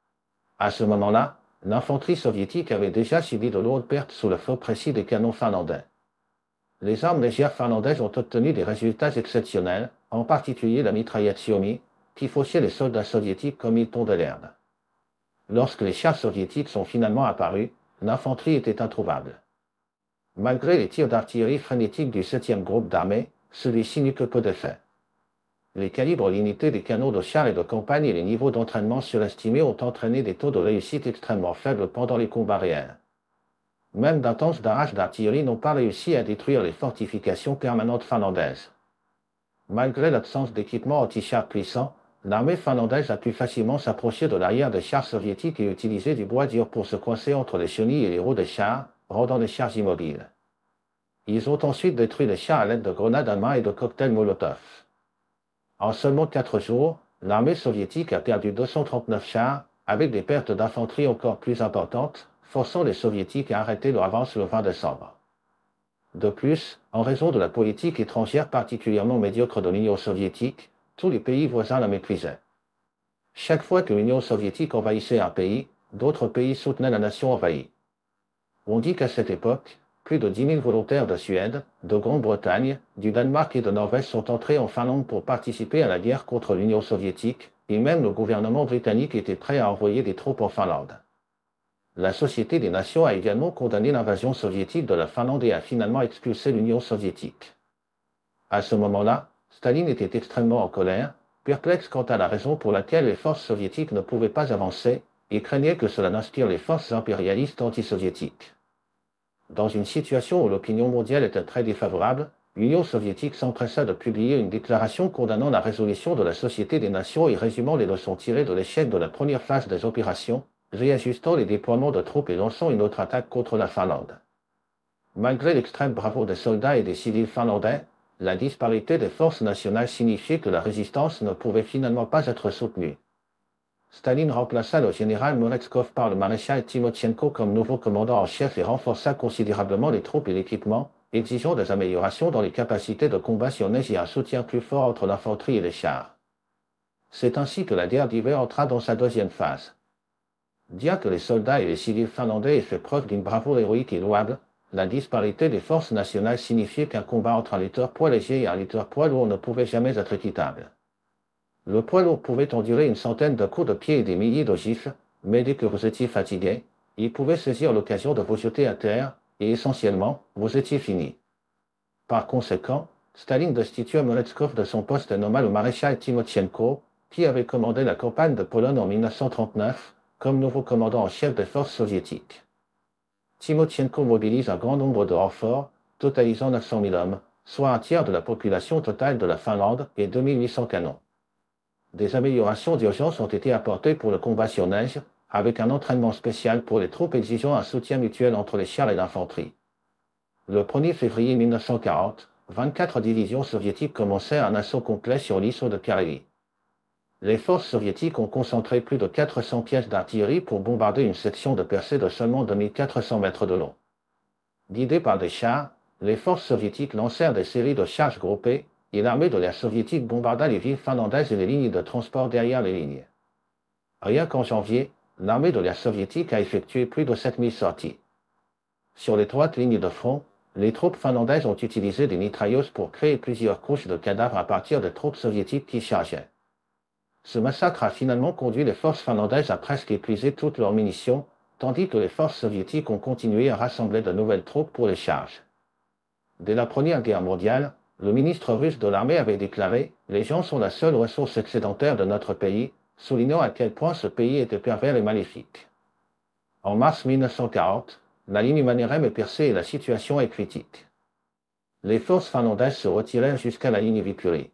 S1: À ce moment-là, l'infanterie soviétique avait déjà subi de lourdes pertes sous le feu précis des canons finlandais. Les armes légères finlandaises ont obtenu des résultats exceptionnels, en particulier la mitraillette Suomi, qui fauchait les soldats soviétiques comme ils tondaient l'herbe. Lorsque les chars soviétiques sont finalement apparus, l'infanterie était introuvable. Malgré les tirs d'artillerie frénétiques du septième groupe d'armée, celui-ci n'eut que peu d'effet. Les calibres limités des canons de chars et de campagne et les niveaux d'entraînement surestimés ont entraîné des taux de réussite extrêmement faibles pendant les combats réels. Même d'intenses barrages d'artillerie n'ont pas réussi à détruire les fortifications permanentes finlandaises. Malgré l'absence d'équipement anti-chars puissant, l'armée finlandaise a pu facilement s'approcher de l'arrière des chars soviétiques et utiliser du bois dur pour se coincer entre les chenilles et les roues des chars, rendant les chars immobiles. Ils ont ensuite détruit les chars à l'aide de grenades à main et de cocktails Molotov. En seulement quatre jours, l'armée soviétique a perdu deux cent trente-neuf chars, avec des pertes d'infanterie encore plus importantes, forçant les soviétiques à arrêter leur avance le vingt décembre. De plus, en raison de la politique étrangère particulièrement médiocre de l'Union soviétique, tous les pays voisins la méprisaient. Chaque fois que l'Union soviétique envahissait un pays, d'autres pays soutenaient la nation envahie. On dit qu'à cette époque, plus de dix mille volontaires de Suède, de Grande-Bretagne, du Danemark et de Norvège sont entrés en Finlande pour participer à la guerre contre l'Union soviétique, et même le gouvernement britannique était prêt à envoyer des troupes en Finlande. La Société des Nations a également condamné l'invasion soviétique de la Finlande et a finalement expulsé l'Union soviétique. À ce moment-là, Staline était extrêmement en colère, perplexe quant à la raison pour laquelle les forces soviétiques ne pouvaient pas avancer, et craignait que cela n'inspire les forces impérialistes anti-soviétiques. Dans une situation où l'opinion mondiale était très défavorable, l'Union soviétique s'empressa de publier une déclaration condamnant la résolution de la Société des Nations et résumant les leçons tirées de l'échec de la première phase des opérations, réajustant les déploiements de troupes et lançant une autre attaque contre la Finlande. Malgré l'extrême bravoure des soldats et des civils finlandais, la disparité des forces nationales signifiait que la résistance ne pouvait finalement pas être soutenue. Staline remplaça le général Moretskov par le maréchal Timochenko comme nouveau commandant en chef et renforça considérablement les troupes et l'équipement, exigeant des améliorations dans les capacités de combat sur neige et un soutien plus fort entre l'infanterie et les chars. C'est ainsi que la guerre d'hiver entra dans sa deuxième phase. Bien que les soldats et les civils finlandais aient fait preuve d'une bravoure héroïque et louable, la disparité des forces nationales signifiait qu'un combat entre un lutteur poids léger et un lutteur poids lourd ne pouvait jamais être équitable. Le poids lourd pouvait endurer une centaine de coups de pied et des milliers de gifles, mais dès que vous étiez fatigué, il pouvait saisir l'occasion de vous jeter à terre, et essentiellement, vous étiez fini. Par conséquent, Staline destitua Moretskov de son poste et nomma le maréchal Timochenko, qui avait commandé la campagne de Pologne en mille neuf cent trente-neuf, comme nouveau commandant en chef des forces soviétiques. Timochenko mobilise un grand nombre de renforts, totalisant neuf cent mille hommes, soit un tiers de la population totale de la Finlande et deux mille huit cents canons. Des améliorations d'urgence ont été apportées pour le combat sur neige, avec un entraînement spécial pour les troupes exigeant un soutien mutuel entre les chars et l'infanterie. Le premier février mille neuf cent quarante, vingt-quatre divisions soviétiques commençaient un assaut complet sur l'isthme de Karélie. Les forces soviétiques ont concentré plus de quatre cents pièces d'artillerie pour bombarder une section de percée de seulement deux mille quatre cents mètres de long. Guidées par des chars, les forces soviétiques lancèrent des séries de charges groupées, et l'armée de l'air soviétique bombarda les villes finlandaises et les lignes de transport derrière les lignes. Rien qu'en janvier, l'armée de l'air soviétique a effectué plus de sept mille sorties. Sur l'étroite ligne de front, les troupes finlandaises ont utilisé des mitrailleuses pour créer plusieurs couches de cadavres à partir des troupes soviétiques qui chargeaient. Ce massacre a finalement conduit les forces finlandaises à presque épuiser toutes leurs munitions, tandis que les forces soviétiques ont continué à rassembler de nouvelles troupes pour les charges. Dès la Première Guerre mondiale, le ministre russe de l'armée avait déclaré « Les gens sont la seule ressource excédentaire de notre pays », soulignant à quel point ce pays était pervers et maléfique. En mars mille neuf cent quarante, la ligne Mannerheim est percée et la situation est critique. Les forces finlandaises se retirèrent jusqu'à la ligne Viipuri.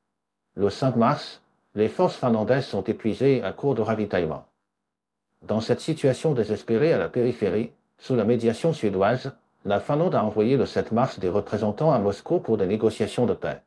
S1: Le cinq mars, les forces finlandaises sont épuisées à court de ravitaillement. Dans cette situation désespérée à la périphérie, sous la médiation suédoise, la Finlande a envoyé le sept mars des représentants à Moscou pour des négociations de paix.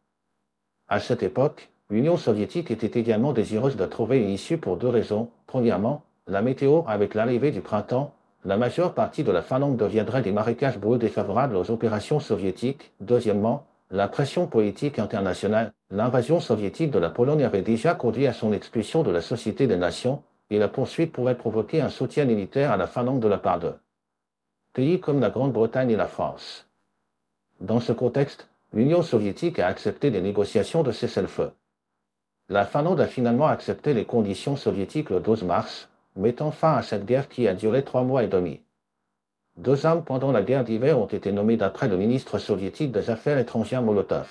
S1: À cette époque, l'Union soviétique était également désireuse de trouver une issue pour deux raisons. Premièrement, la météo. Avec l'arrivée du printemps, la majeure partie de la Finlande deviendrait des marécages brûlés défavorables aux opérations soviétiques. Deuxièmement, la pression politique internationale. L'invasion soviétique de la Pologne avait déjà conduit à son expulsion de la Société des Nations, et la poursuite pourrait provoquer un soutien militaire à la Finlande de la part de pays comme la Grande-Bretagne et la France. Dans ce contexte, l'Union soviétique a accepté des négociations de cessez-le-feu. La Finlande a finalement accepté les conditions soviétiques le douze mars, mettant fin à cette guerre qui a duré trois mois et demi. Deux hommes pendant la guerre d'hiver ont été nommés d'après le ministre soviétique des Affaires étrangères Molotov.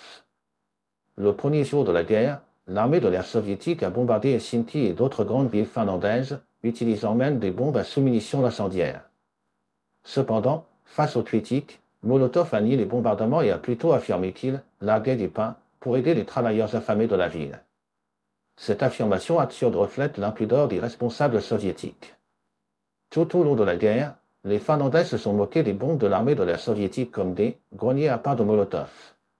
S1: Le premier jour de la guerre, l'armée de l'air soviétique a bombardé Helsinki et d'autres grandes villes finlandaises, utilisant même des bombes à sous-munitions incendiaires. Cependant, face aux critiques, Molotov a nié les bombardements et a plutôt affirmé qu'il larguait du pain pour aider les travailleurs affamés de la ville. Cette affirmation absurde reflète l'impudeur des responsables soviétiques. Tout au long de la guerre, les Finlandais se sont moqués des bombes de l'armée de l'air soviétique comme des greniers à pain de Molotov.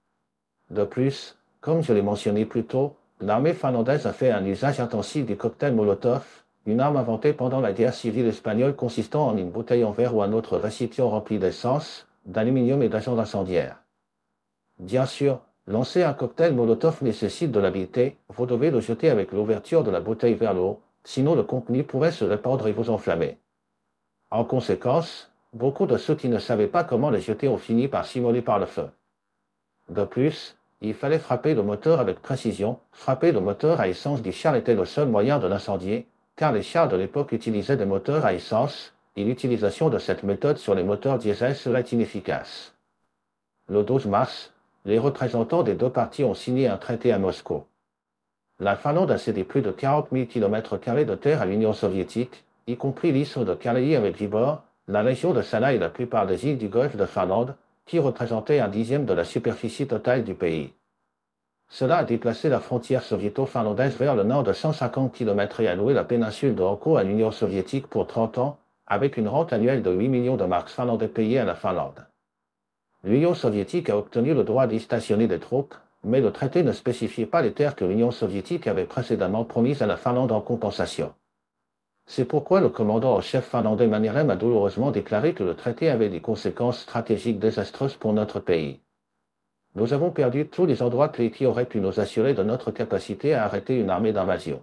S1: De plus, comme je l'ai mentionné plus tôt, l'armée finlandaise a fait un usage intensif du cocktail Molotov, une arme inventée pendant la guerre civile espagnole consistant en une bouteille en verre ou un autre récipient rempli d'essence, d'aluminium et d'agents incendiaires. Bien sûr, lancer un cocktail Molotov nécessite de l'habileté, vous devez le jeter avec l'ouverture de la bouteille vers le haut, sinon le contenu pourrait se répandre et vous enflammer. En conséquence, beaucoup de ceux qui ne savaient pas comment les jeter ont fini par s'immoler par le feu. De plus, il fallait frapper le moteur avec précision. Frapper le moteur à essence du char était le seul moyen de l'incendier, car les chars de l'époque utilisaient des moteurs à essence, et l'utilisation de cette méthode sur les moteurs diesel serait inefficace. Le douze mars, les représentants des deux parties ont signé un traité à Moscou. La Finlande a cédé plus de quarante mille kilomètres carrés de terre à l'Union soviétique, y compris l'isthme de Karélie avec Vybor, la région de Sala et la plupart des îles du golfe de Finlande, qui représentaient un dixième de la superficie totale du pays. Cela a déplacé la frontière soviéto-finlandaise vers le nord de cent cinquante kilomètres et alloué la péninsule de Hanko à l'Union soviétique pour trente ans, avec une rente annuelle de huit millions de marks finlandais payés à la Finlande. L'Union soviétique a obtenu le droit d'y stationner des troupes, mais le traité ne spécifiait pas les terres que l'Union soviétique avait précédemment promises à la Finlande en compensation. C'est pourquoi le commandant en chef finlandais Mannerheim a douloureusement déclaré que le traité avait des conséquences stratégiques désastreuses pour notre pays. Nous avons perdu tous les endroits clés qui auraient pu nous assurer de notre capacité à arrêter une armée d'invasion.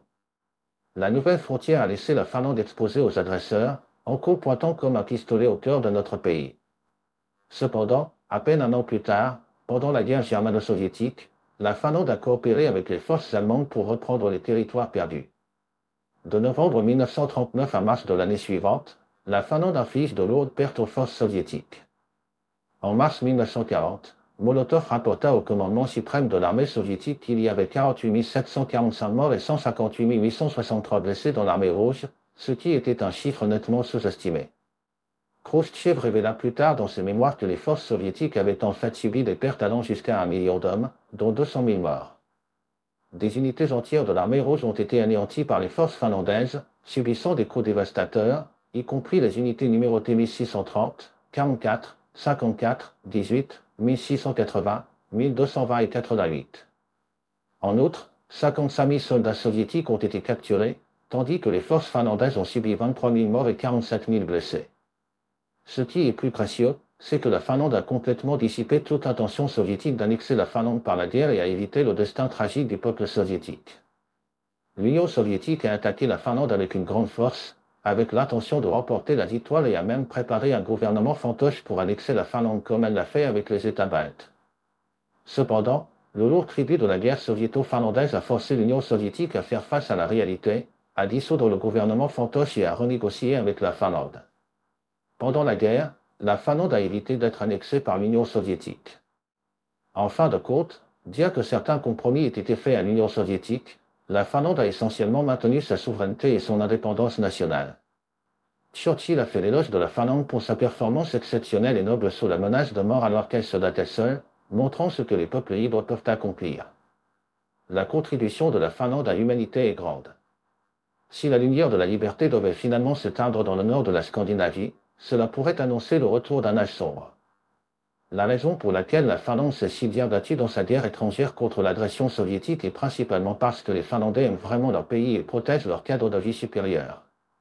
S1: La nouvelle frontière a laissé la Finlande exposée aux agresseurs, en coup pointant comme un pistolet au cœur de notre pays. Cependant, à peine un an plus tard, pendant la guerre germano-soviétique, la Finlande a coopéré avec les forces allemandes pour reprendre les territoires perdus. De novembre mille neuf cent trente-neuf à mars de l'année suivante, la Finlande inflige de lourdes pertes aux forces soviétiques. En mars mille neuf cent quarante, Molotov rapporta au commandement suprême de l'armée soviétique qu'il y avait quarante-huit mille sept cent quarante-cinq morts et cent cinquante-huit mille huit cent soixante-trois blessés dans l'armée rouge, ce qui était un chiffre nettement sous-estimé. Khrouchtchev révéla plus tard dans ses mémoires que les forces soviétiques avaient en fait subi des pertes allant jusqu'à un million d'hommes, dont deux cent mille morts. Des unités entières de l'armée rouge ont été anéanties par les forces finlandaises, subissant des coups dévastateurs, y compris les unités numérotées mille six cent trente, quarante-quatre, cinquante-quatre, dix-huit, mille six cent quatre-vingts, mille deux cent vingt et quatre-vingt-huit. En outre, cinquante-cinq mille soldats soviétiques ont été capturés, tandis que les forces finlandaises ont subi vingt-trois mille morts et quarante-sept mille blessés. Ce qui est plus précieux, c'est que la Finlande a complètement dissipé toute intention soviétique d'annexer la Finlande par la guerre et a évité le destin tragique du peuple soviétique. L'Union soviétique a attaqué la Finlande avec une grande force, avec l'intention de remporter la victoire et a même préparé un gouvernement fantoche pour annexer la Finlande comme elle l'a fait avec les États baltes. Cependant, le lourd tribut de la guerre soviéto-finlandaise a forcé l'Union soviétique à faire face à la réalité, à dissoudre le gouvernement fantoche et à renégocier avec la Finlande. Pendant la guerre, la Finlande a évité d'être annexée par l'Union soviétique. En fin de compte, bien que certains compromis aient été faits à l'Union soviétique, la Finlande a essentiellement maintenu sa souveraineté et son indépendance nationale. Churchill a fait l'éloge de la Finlande pour sa performance exceptionnelle et noble sous la menace de mort alors qu'elle se battait seule, montrant ce que les peuples libres peuvent accomplir. La contribution de la Finlande à l'humanité est grande. Si la lumière de la liberté devait finalement s'éteindre dans le nord de la Scandinavie, cela pourrait annoncer le retour d'un âge sombre. La raison pour laquelle la Finlande s'est si bien battue dans sa guerre étrangère contre l'agression soviétique est principalement parce que les Finlandais aiment vraiment leur pays et protègent leur cadre de vie supérieur.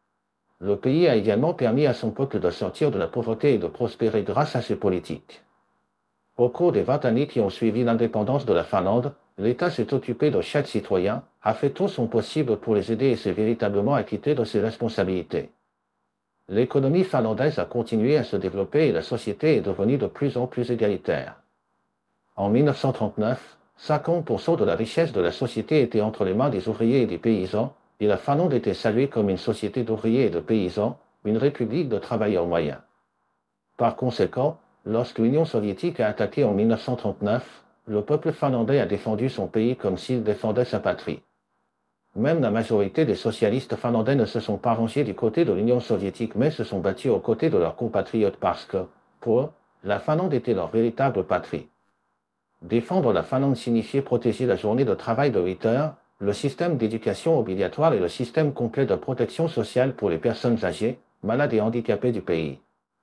S1: Le pays a également permis à son peuple de sortir de la pauvreté et de prospérer grâce à ses politiques. Au cours des vingt années qui ont suivi l'indépendance de la Finlande, l'État s'est occupé de chaque citoyen, a fait tout son possible pour les aider et s'est véritablement acquitté de ses responsabilités. L'économie finlandaise a continué à se développer et la société est devenue de plus en plus égalitaire. En mille neuf cent trente-neuf, cinquante pour cent de la richesse de la société était entre les mains des ouvriers et des paysans, et la Finlande était saluée comme une société d'ouvriers et de paysans, une république de travailleurs moyens. Par conséquent, lorsque l'Union soviétique a attaqué en mille neuf cent trente-neuf, le peuple finlandais a défendu son pays comme s'il défendait sa patrie. Même la majorité des socialistes finlandais ne se sont pas rangés du côté de l'Union soviétique mais se sont battus aux côtés de leurs compatriotes parce que, pour eux, la Finlande était leur véritable patrie. Défendre la Finlande signifiait protéger la journée de travail de huit heures, le système d'éducation obligatoire et le système complet de protection sociale pour les personnes âgées, malades et handicapées du pays.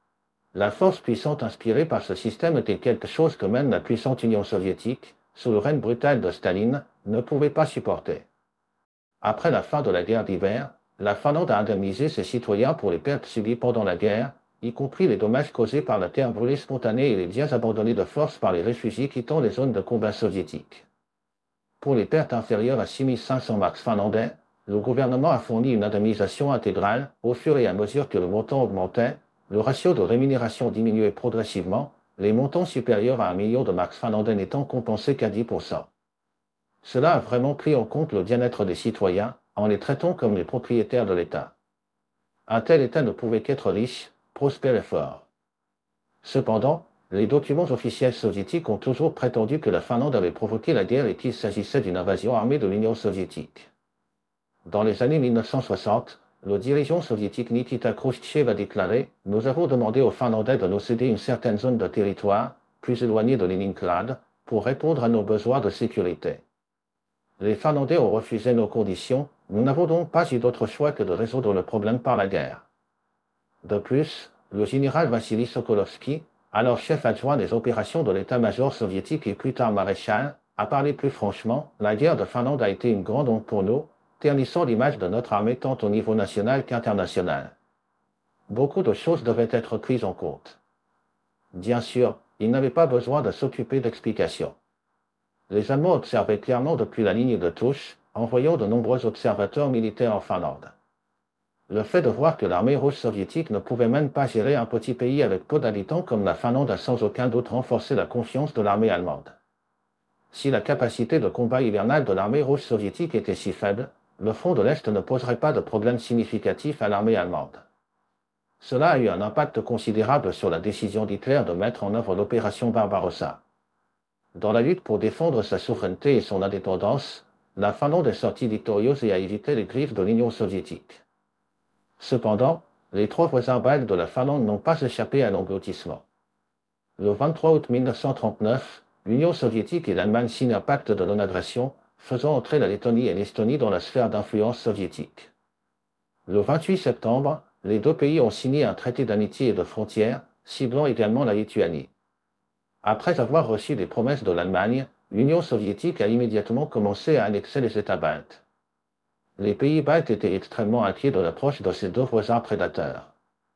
S1: La force puissante inspirée par ce système était quelque chose que même la puissante Union soviétique, sous le règne brutal de Staline, ne pouvait pas supporter. Après la fin de la guerre d'hiver, la Finlande a indemnisé ses citoyens pour les pertes subies pendant la guerre, y compris les dommages causés par la terre brûlée spontanée et les biens abandonnés de force par les réfugiés quittant les zones de combat soviétiques. Pour les pertes inférieures à six mille cinq cents marks finlandais, le gouvernement a fourni une indemnisation intégrale, au fur et à mesure que le montant augmentait, le ratio de rémunération diminuait progressivement, les montants supérieurs à un million de marks finlandais n'étant compensés qu'à dix pour cent. Cela a vraiment pris en compte le bien-être des citoyens, en les traitant comme les propriétaires de l'État. Un tel État ne pouvait qu'être riche, prospère et fort. Cependant, les documents officiels soviétiques ont toujours prétendu que la Finlande avait provoqué la guerre et qu'il s'agissait d'une invasion armée de l'Union soviétique. Dans les années mille neuf cent soixante, le dirigeant soviétique Nikita Khrouchtchev a déclaré « Nous avons demandé aux Finlandais de nous céder une certaine zone de territoire, plus éloignée de Leningrad, pour répondre à nos besoins de sécurité. Les Finlandais ont refusé nos conditions, nous n'avons donc pas eu d'autre choix que de résoudre le problème par la guerre. » De plus, le général Vassili Sokolovski, alors chef adjoint des opérations de l'état-major soviétique et plus tard maréchal, a parlé plus franchement, la guerre de Finlande a été une grande honte pour nous, ternissant l'image de notre armée tant au niveau national qu'international. Beaucoup de choses devaient être prises en compte. Bien sûr, il n'avait pas besoin de s'occuper d'explications. Les Allemands observaient clairement depuis la ligne de touche, envoyant de nombreux observateurs militaires en Finlande. Le fait de voir que l'armée rouge soviétique ne pouvait même pas gérer un petit pays avec peu d'habitants comme la Finlande a sans aucun doute renforcé la confiance de l'armée allemande. Si la capacité de combat hivernale de l'armée rouge soviétique était si faible, le front de l'Est ne poserait pas de problème significatif à l'armée allemande. Cela a eu un impact considérable sur la décision d'Hitler de mettre en œuvre l'opération Barbarossa. Dans la lutte pour défendre sa souveraineté et son indépendance, la Finlande est sortie victorieuse et a évité les griffes de l'Union soviétique. Cependant, les trois voisins baltes de la Finlande n'ont pas échappé à l'engloutissement. Le vingt-trois août mille neuf cent trente-neuf, l'Union soviétique et l'Allemagne signent un pacte de non-agression, faisant entrer la Lettonie et l'Estonie dans la sphère d'influence soviétique. Le vingt-huit septembre, les deux pays ont signé un traité d'amitié et de frontières, ciblant également la Lituanie. Après avoir reçu des promesses de l'Allemagne, l'Union soviétique a immédiatement commencé à annexer les États baltes. Les pays baltes étaient extrêmement inquiets de l'approche de ces deux voisins prédateurs.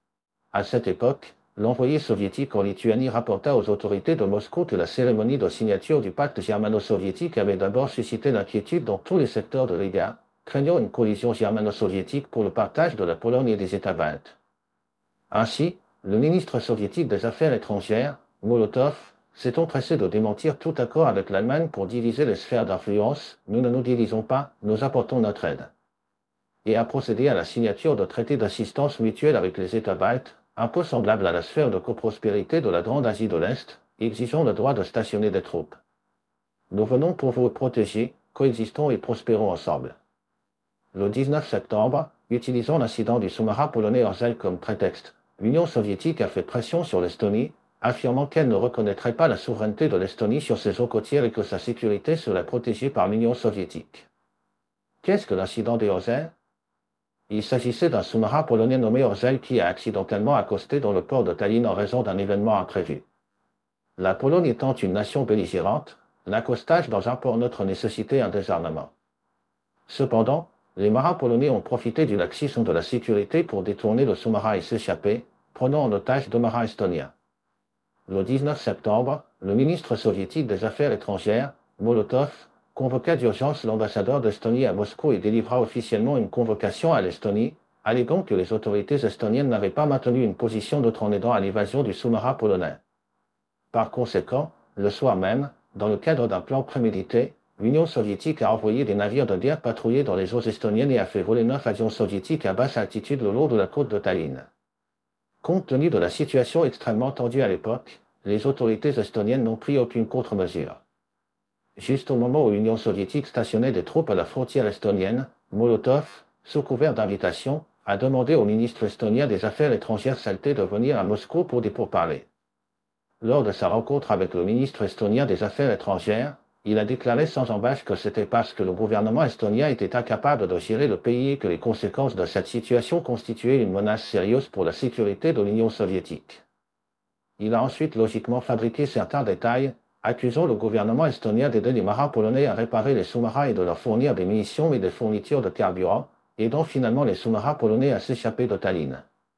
S1: À cette époque, l'envoyé soviétique en Lituanie rapporta aux autorités de Moscou que la cérémonie de signature du pacte germano-soviétique avait d'abord suscité l'inquiétude dans tous les secteurs de l'E G A, craignant une collision germano-soviétique pour le partage de la Pologne et des États baltes. Ainsi, le ministre soviétique des Affaires étrangères, Molotov, s'est empressé de démentir tout accord avec l'Allemagne pour diviser les sphères d'influence. Nous ne nous divisons pas, nous apportons notre aide. Et a procédé à la signature de traités d'assistance mutuelle avec les États baltes, un peu semblable à la sphère de coprospérité de la Grande Asie de l'Est, exigeant le droit de stationner des troupes. Nous venons pour vous protéger, coexistons et prospérons ensemble. Le dix-neuf septembre, utilisant l'incident du sous-marin polonais Orzel comme prétexte, l'Union soviétique a fait pression sur l'Estonie, affirmant qu'elle ne reconnaîtrait pas la souveraineté de l'Estonie sur ses eaux côtières et que sa sécurité serait protégée par l'Union soviétique. Qu'est-ce que l'incident des Orzel ? Il s'agissait d'un sous-marin polonais nommé Orzel qui a accidentellement accosté dans le port de Tallinn en raison d'un événement imprévu. La Pologne étant une nation belligérante, l'accostage dans un port neutre nécessitait un désarmement. Cependant, les marins polonais ont profité du laxisme de la sécurité pour détourner le sous-marin et s'échapper, prenant en otage deux marins estoniens. Le dix-neuf septembre, le ministre soviétique des Affaires étrangères, Molotov, convoqua d'urgence l'ambassadeur d'Estonie à Moscou et délivra officiellement une convocation à l'Estonie, alléguant que les autorités estoniennes n'avaient pas maintenu une position neutre en aidant à l'évasion du sous-marin polonais. Par conséquent, le soir même, dans le cadre d'un plan prémédité, l'Union soviétique a envoyé des navires de guerre patrouiller dans les eaux estoniennes et a fait voler neuf avions soviétiques à basse altitude le long de la côte de Tallinn. Compte tenu de la situation extrêmement tendue à l'époque, les autorités estoniennes n'ont pris aucune contre-mesure. Juste au moment où l'Union soviétique stationnait des troupes à la frontière estonienne, Molotov, sous couvert d'invitation, a demandé au ministre estonien des Affaires étrangères Salté de venir à Moscou pour des pourparlers. Lors de sa rencontre avec le ministre estonien des Affaires étrangères, il a déclaré sans embâche que c'était parce que le gouvernement estonien était incapable de gérer le pays et que les conséquences de cette situation constituaient une menace sérieuse pour la sécurité de l'Union soviétique. Il a ensuite logiquement fabriqué certains détails, accusant le gouvernement estonien d'aider les marins polonais à réparer les sous-marins et de leur fournir des munitions et des fournitures de carburant, aidant finalement les sous-marins polonais à s'échapper de Tallinn.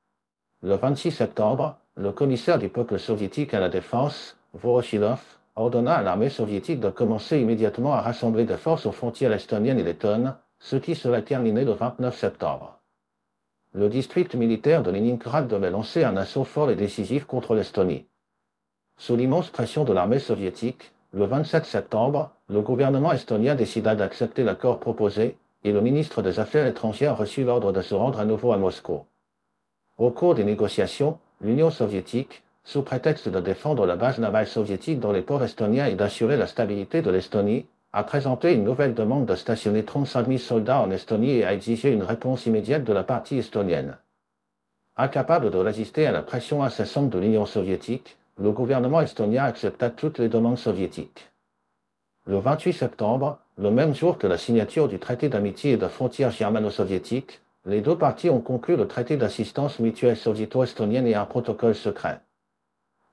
S1: Le vingt-six septembre, le commissaire du peuple soviétique à la défense, Voroshilov, ordonna à l'armée soviétique de commencer immédiatement à rassembler des forces aux frontières estoniennes et lettonnes, ce qui serait terminé le vingt-neuf septembre. Le district militaire de Leningrad devait lancer un assaut fort et décisif contre l'Estonie. Sous l'immense pression de l'armée soviétique, le vingt-sept septembre, le gouvernement estonien décida d'accepter l'accord proposé, et le ministre des Affaires étrangères reçut l'ordre de se rendre à nouveau à Moscou. Au cours des négociations, l'Union soviétique, sous prétexte de défendre la base navale soviétique dans les ports estoniens et d'assurer la stabilité de l'Estonie, a présenté une nouvelle demande de stationner trente-cinq mille soldats en Estonie et a exigé une réponse immédiate de la partie estonienne. Incapable de résister à la pression incessante de l'Union soviétique, le gouvernement estonien accepta toutes les demandes soviétiques. Le vingt-huit septembre, le même jour que la signature du traité d'amitié et de frontières germano-soviétique, les deux parties ont conclu le traité d'assistance mutuelle soviéto-estonienne et un protocole secret.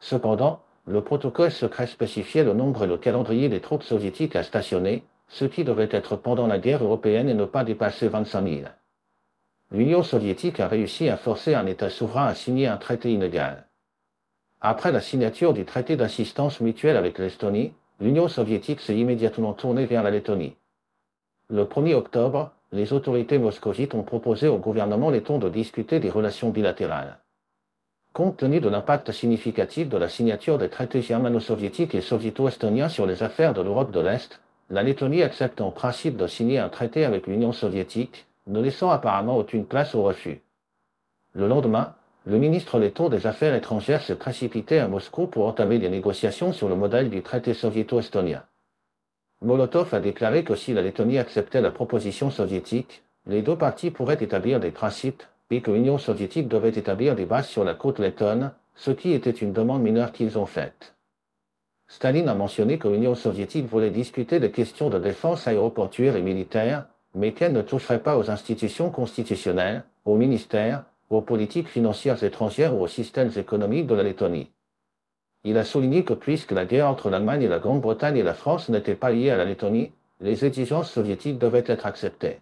S1: Cependant, le protocole secret spécifiait le nombre et le calendrier des troupes soviétiques à stationner, ce qui devait être pendant la guerre européenne et ne pas dépasser vingt-cinq mille. L'Union soviétique a réussi à forcer un État souverain à signer un traité illégal. Après la signature du traité d'assistance mutuelle avec l'Estonie, l'Union soviétique s'est immédiatement tournée vers la Lettonie. Le premier octobre, les autorités moscovites ont proposé au gouvernement letton de discuter des relations bilatérales. Compte tenu de l'impact significatif de la signature des traités germano-soviétiques et soviéto-estoniens sur les affaires de l'Europe de l'Est, la Lettonie accepte en principe de signer un traité avec l'Union soviétique, ne laissant apparemment aucune place au refus. Le lendemain, le ministre letton des Affaires étrangères s'est précipité à Moscou pour entamer des négociations sur le modèle du traité soviéto-estonien. Molotov a déclaré que si la Lettonie acceptait la proposition soviétique, les deux parties pourraient établir des principes, et que l'Union soviétique devait établir des bases sur la côte lettonne, ce qui était une demande mineure qu'ils ont faite. Staline a mentionné que l'Union soviétique voulait discuter des questions de défense aéroportuaire et militaire, mais qu'elle ne toucherait pas aux institutions constitutionnelles, aux ministères, aux politiques financières étrangères ou aux systèmes économiques de la Lettonie. Il a souligné que puisque la guerre entre l'Allemagne et la Grande-Bretagne et la France n'était pas liée à la Lettonie, les exigences soviétiques devaient être acceptées.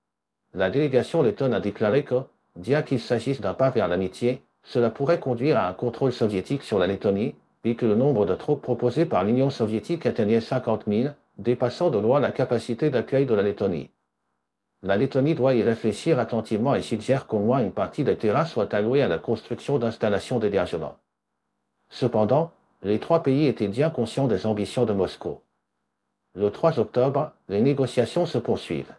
S1: La délégation lettonne a déclaré que, bien qu'il s'agisse d'un pas vers l'amitié, cela pourrait conduire à un contrôle soviétique sur la Lettonie, et que le nombre de troupes proposées par l'Union soviétique atteignait cinquante mille, dépassant de loin la capacité d'accueil de la Lettonie. La Lettonie doit y réfléchir attentivement et suggère qu'au moins une partie des terrains soit allouée à la construction d'installations d'hébergement. Cependant, les trois pays étaient bien conscients des ambitions de Moscou. Le trois octobre, les négociations se poursuivent.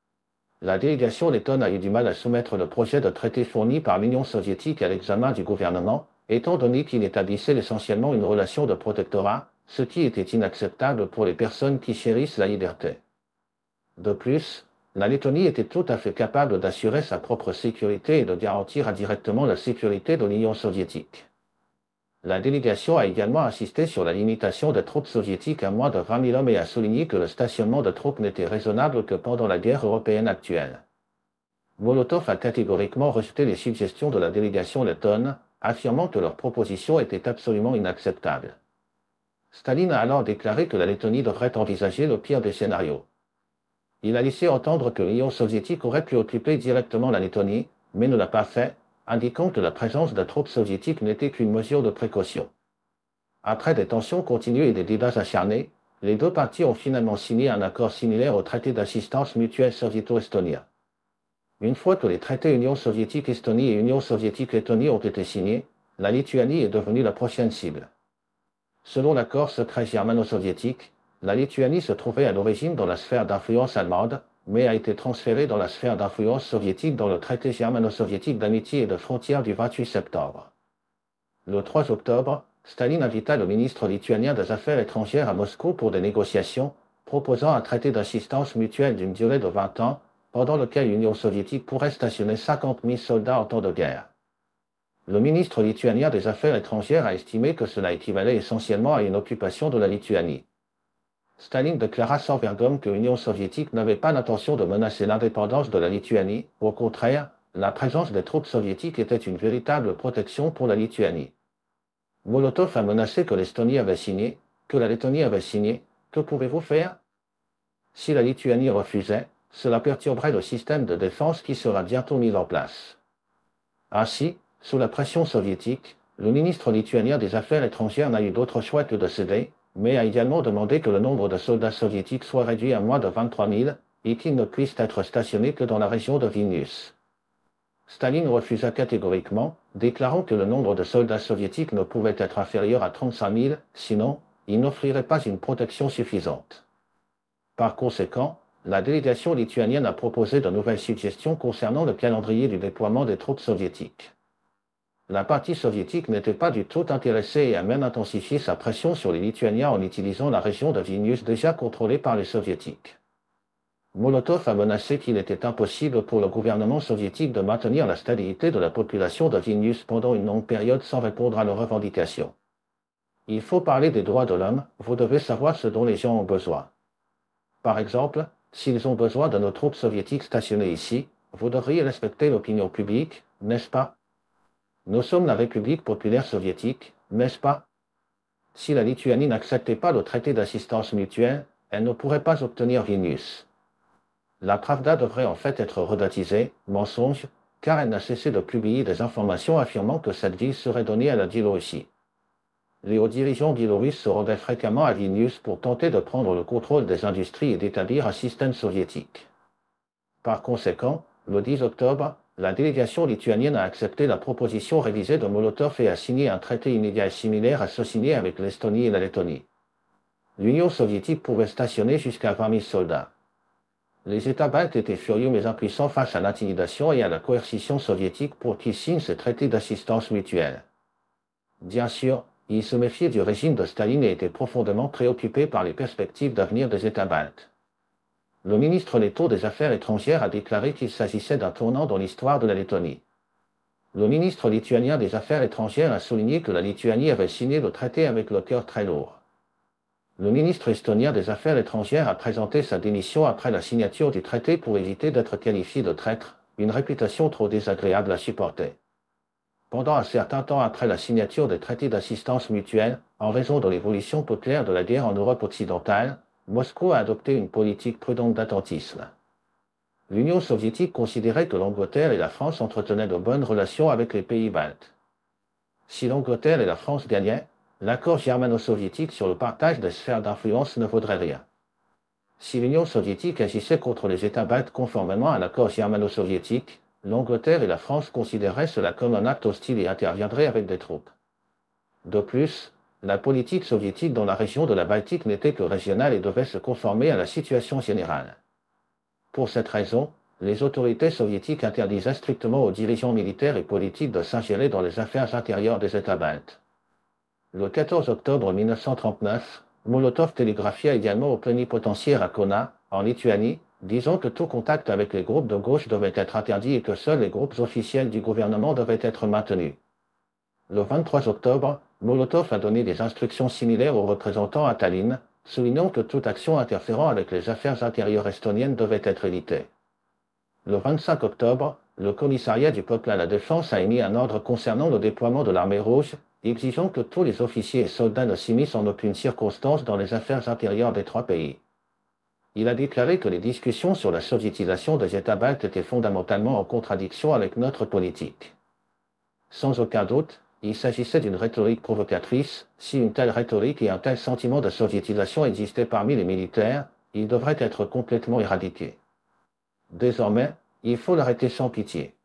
S1: La délégation lettonne a eu du mal à soumettre le projet de traité fourni par l'Union soviétique à l'examen du gouvernement, étant donné qu'il établissait essentiellement une relation de protectorat, ce qui était inacceptable pour les personnes qui chérissent la liberté. De plus, la Lettonie était tout à fait capable d'assurer sa propre sécurité et de garantir indirectement la sécurité de l'Union soviétique. La délégation a également insisté sur la limitation des troupes soviétiques à moins de vingt mille hommes et a souligné que le stationnement de troupes n'était raisonnable que pendant la guerre européenne actuelle. Molotov a catégoriquement rejeté les suggestions de la délégation lettonne, affirmant que leurs propositions étaient absolument inacceptables. Staline a alors déclaré que la Lettonie devrait envisager le pire des scénarios. Il a laissé entendre que l'Union soviétique aurait pu occuper directement la Lettonie, mais ne l'a pas fait, indiquant que la présence de troupes soviétiques n'était qu'une mesure de précaution. Après des tensions continues et des débats acharnés, les deux parties ont finalement signé un accord similaire au traité d'assistance mutuelle soviéto-estonien. Une fois que les traités Union soviétique-Estonie et Union soviétique-Lettonie ont été signés, la Lituanie est devenue la prochaine cible. Selon l'accord secret germano-soviétique, la Lituanie se trouvait à l'origine dans la sphère d'influence allemande, mais a été transférée dans la sphère d'influence soviétique dans le traité germano-soviétique d'amitié et de frontières du vingt-huit septembre. Le trois octobre, Staline invita le ministre lituanien des Affaires étrangères à Moscou pour des négociations, proposant un traité d'assistance mutuelle d'une durée de vingt ans, pendant lequel l'Union soviétique pourrait stationner cinquante mille soldats en temps de guerre. Le ministre lituanien des Affaires étrangères a estimé que cela équivalait essentiellement à une occupation de la Lituanie. Staline déclara sans vergogne que l'Union soviétique n'avait pas l'intention de menacer l'indépendance de la Lituanie, au contraire, la présence des troupes soviétiques était une véritable protection pour la Lituanie. Molotov a menacé que l'Estonie avait signé, que la Lettonie avait signé, que pouvez-vous faire? Si la Lituanie refusait, cela perturberait le système de défense qui sera bientôt mis en place. Ainsi, sous la pression soviétique, le ministre lituanien des Affaires étrangères n'a eu d'autre choix que de céder, mais a également demandé que le nombre de soldats soviétiques soit réduit à moins de vingt-trois mille, et qu'ils ne puissent être stationnés que dans la région de Vilnius. Staline refusa catégoriquement, déclarant que le nombre de soldats soviétiques ne pouvait être inférieur à trente-cinq mille, sinon, il n'offrirait pas une protection suffisante. Par conséquent, la délégation lituanienne a proposé de nouvelles suggestions concernant le calendrier du déploiement des troupes soviétiques. La partie soviétique n'était pas du tout intéressée et a même intensifié sa pression sur les Lituaniens en utilisant la région de Vilnius déjà contrôlée par les Soviétiques. Molotov a menacé qu'il était impossible pour le gouvernement soviétique de maintenir la stabilité de la population de Vilnius pendant une longue période sans répondre à leurs revendications. Il faut parler des droits de l'homme, vous devez savoir ce dont les gens ont besoin. Par exemple, s'ils ont besoin de nos troupes soviétiques stationnées ici, vous devriez respecter l'opinion publique, n'est-ce pas? Nous sommes la République populaire soviétique, n'est-ce pas? Si la Lituanie n'acceptait pas le traité d'assistance mutuelle, elle ne pourrait pas obtenir Vilnius. La Pravda devrait en fait être rebaptisée « mensonge » car elle n'a cessé de publier des informations affirmant que cette ville serait donnée à la Biélorussie. Les hauts dirigeants biélorusses se rendaient fréquemment à Vilnius pour tenter de prendre le contrôle des industries et d'établir un système soviétique. Par conséquent, le dix octobre, la délégation lituanienne a accepté la proposition révisée de Molotov et a signé un traité immédiat et similaire à ceux signés avec l'Estonie et la Lettonie. L'Union soviétique pouvait stationner jusqu'à vingt mille soldats. Les États baltes étaient furieux mais impuissants face à l'intimidation et à la coercition soviétique pour qu'ils signent ce traité d'assistance mutuelle. Bien sûr, ils se méfiaient du régime de Staline et étaient profondément préoccupés par les perspectives d'avenir des États baltes. Le ministre letton des Affaires étrangères a déclaré qu'il s'agissait d'un tournant dans l'histoire de la Lettonie. Le ministre lituanien des Affaires étrangères a souligné que la Lituanie avait signé le traité avec le cœur très lourd. Le ministre estonien des Affaires étrangères a présenté sa démission après la signature du traité pour éviter d'être qualifié de traître, une réputation trop désagréable à supporter. Pendant un certain temps après la signature des traités d'assistance mutuelle, en raison de l'évolution populaire de la guerre en Europe occidentale, Moscou a adopté une politique prudente d'attentisme. L'Union soviétique considérait que l'Angleterre et la France entretenaient de bonnes relations avec les pays baltes. Si l'Angleterre et la France gagnaient, l'accord germano-soviétique sur le partage des sphères d'influence ne vaudrait rien. Si l'Union soviétique agissait contre les États baltes conformément à l'accord germano-soviétique, l'Angleterre et la France considéreraient cela comme un acte hostile et interviendraient avec des troupes. De plus, la politique soviétique dans la région de la Baltique n'était que régionale et devait se conformer à la situation générale. Pour cette raison, les autorités soviétiques interdisaient strictement aux dirigeants militaires et politiques de s'ingérer dans les affaires intérieures des États baltes. Le quatorze octobre mille neuf cent trente-neuf, Molotov télégraphia également au plénipotentiaire à Kauna, en Lituanie, disant que tout contact avec les groupes de gauche devait être interdit et que seuls les groupes officiels du gouvernement devaient être maintenus. Le vingt-trois octobre, Molotov a donné des instructions similaires aux représentants à Tallinn, soulignant que toute action interférant avec les affaires intérieures estoniennes devait être évitée. Le vingt-cinq octobre, le commissariat du peuple à la défense a émis un ordre concernant le déploiement de l'armée rouge, exigeant que tous les officiers et soldats ne s'immiscent en aucune circonstance dans les affaires intérieures des trois pays. Il a déclaré que les discussions sur la soviétisation des États baltes étaient fondamentalement en contradiction avec notre politique. Sans aucun doute, il s'agissait d'une rhétorique provocatrice. Si une telle rhétorique et un tel sentiment de soviétisation existaient parmi les militaires, ils devraient être complètement éradiqués. Désormais, il faut l'arrêter sans pitié.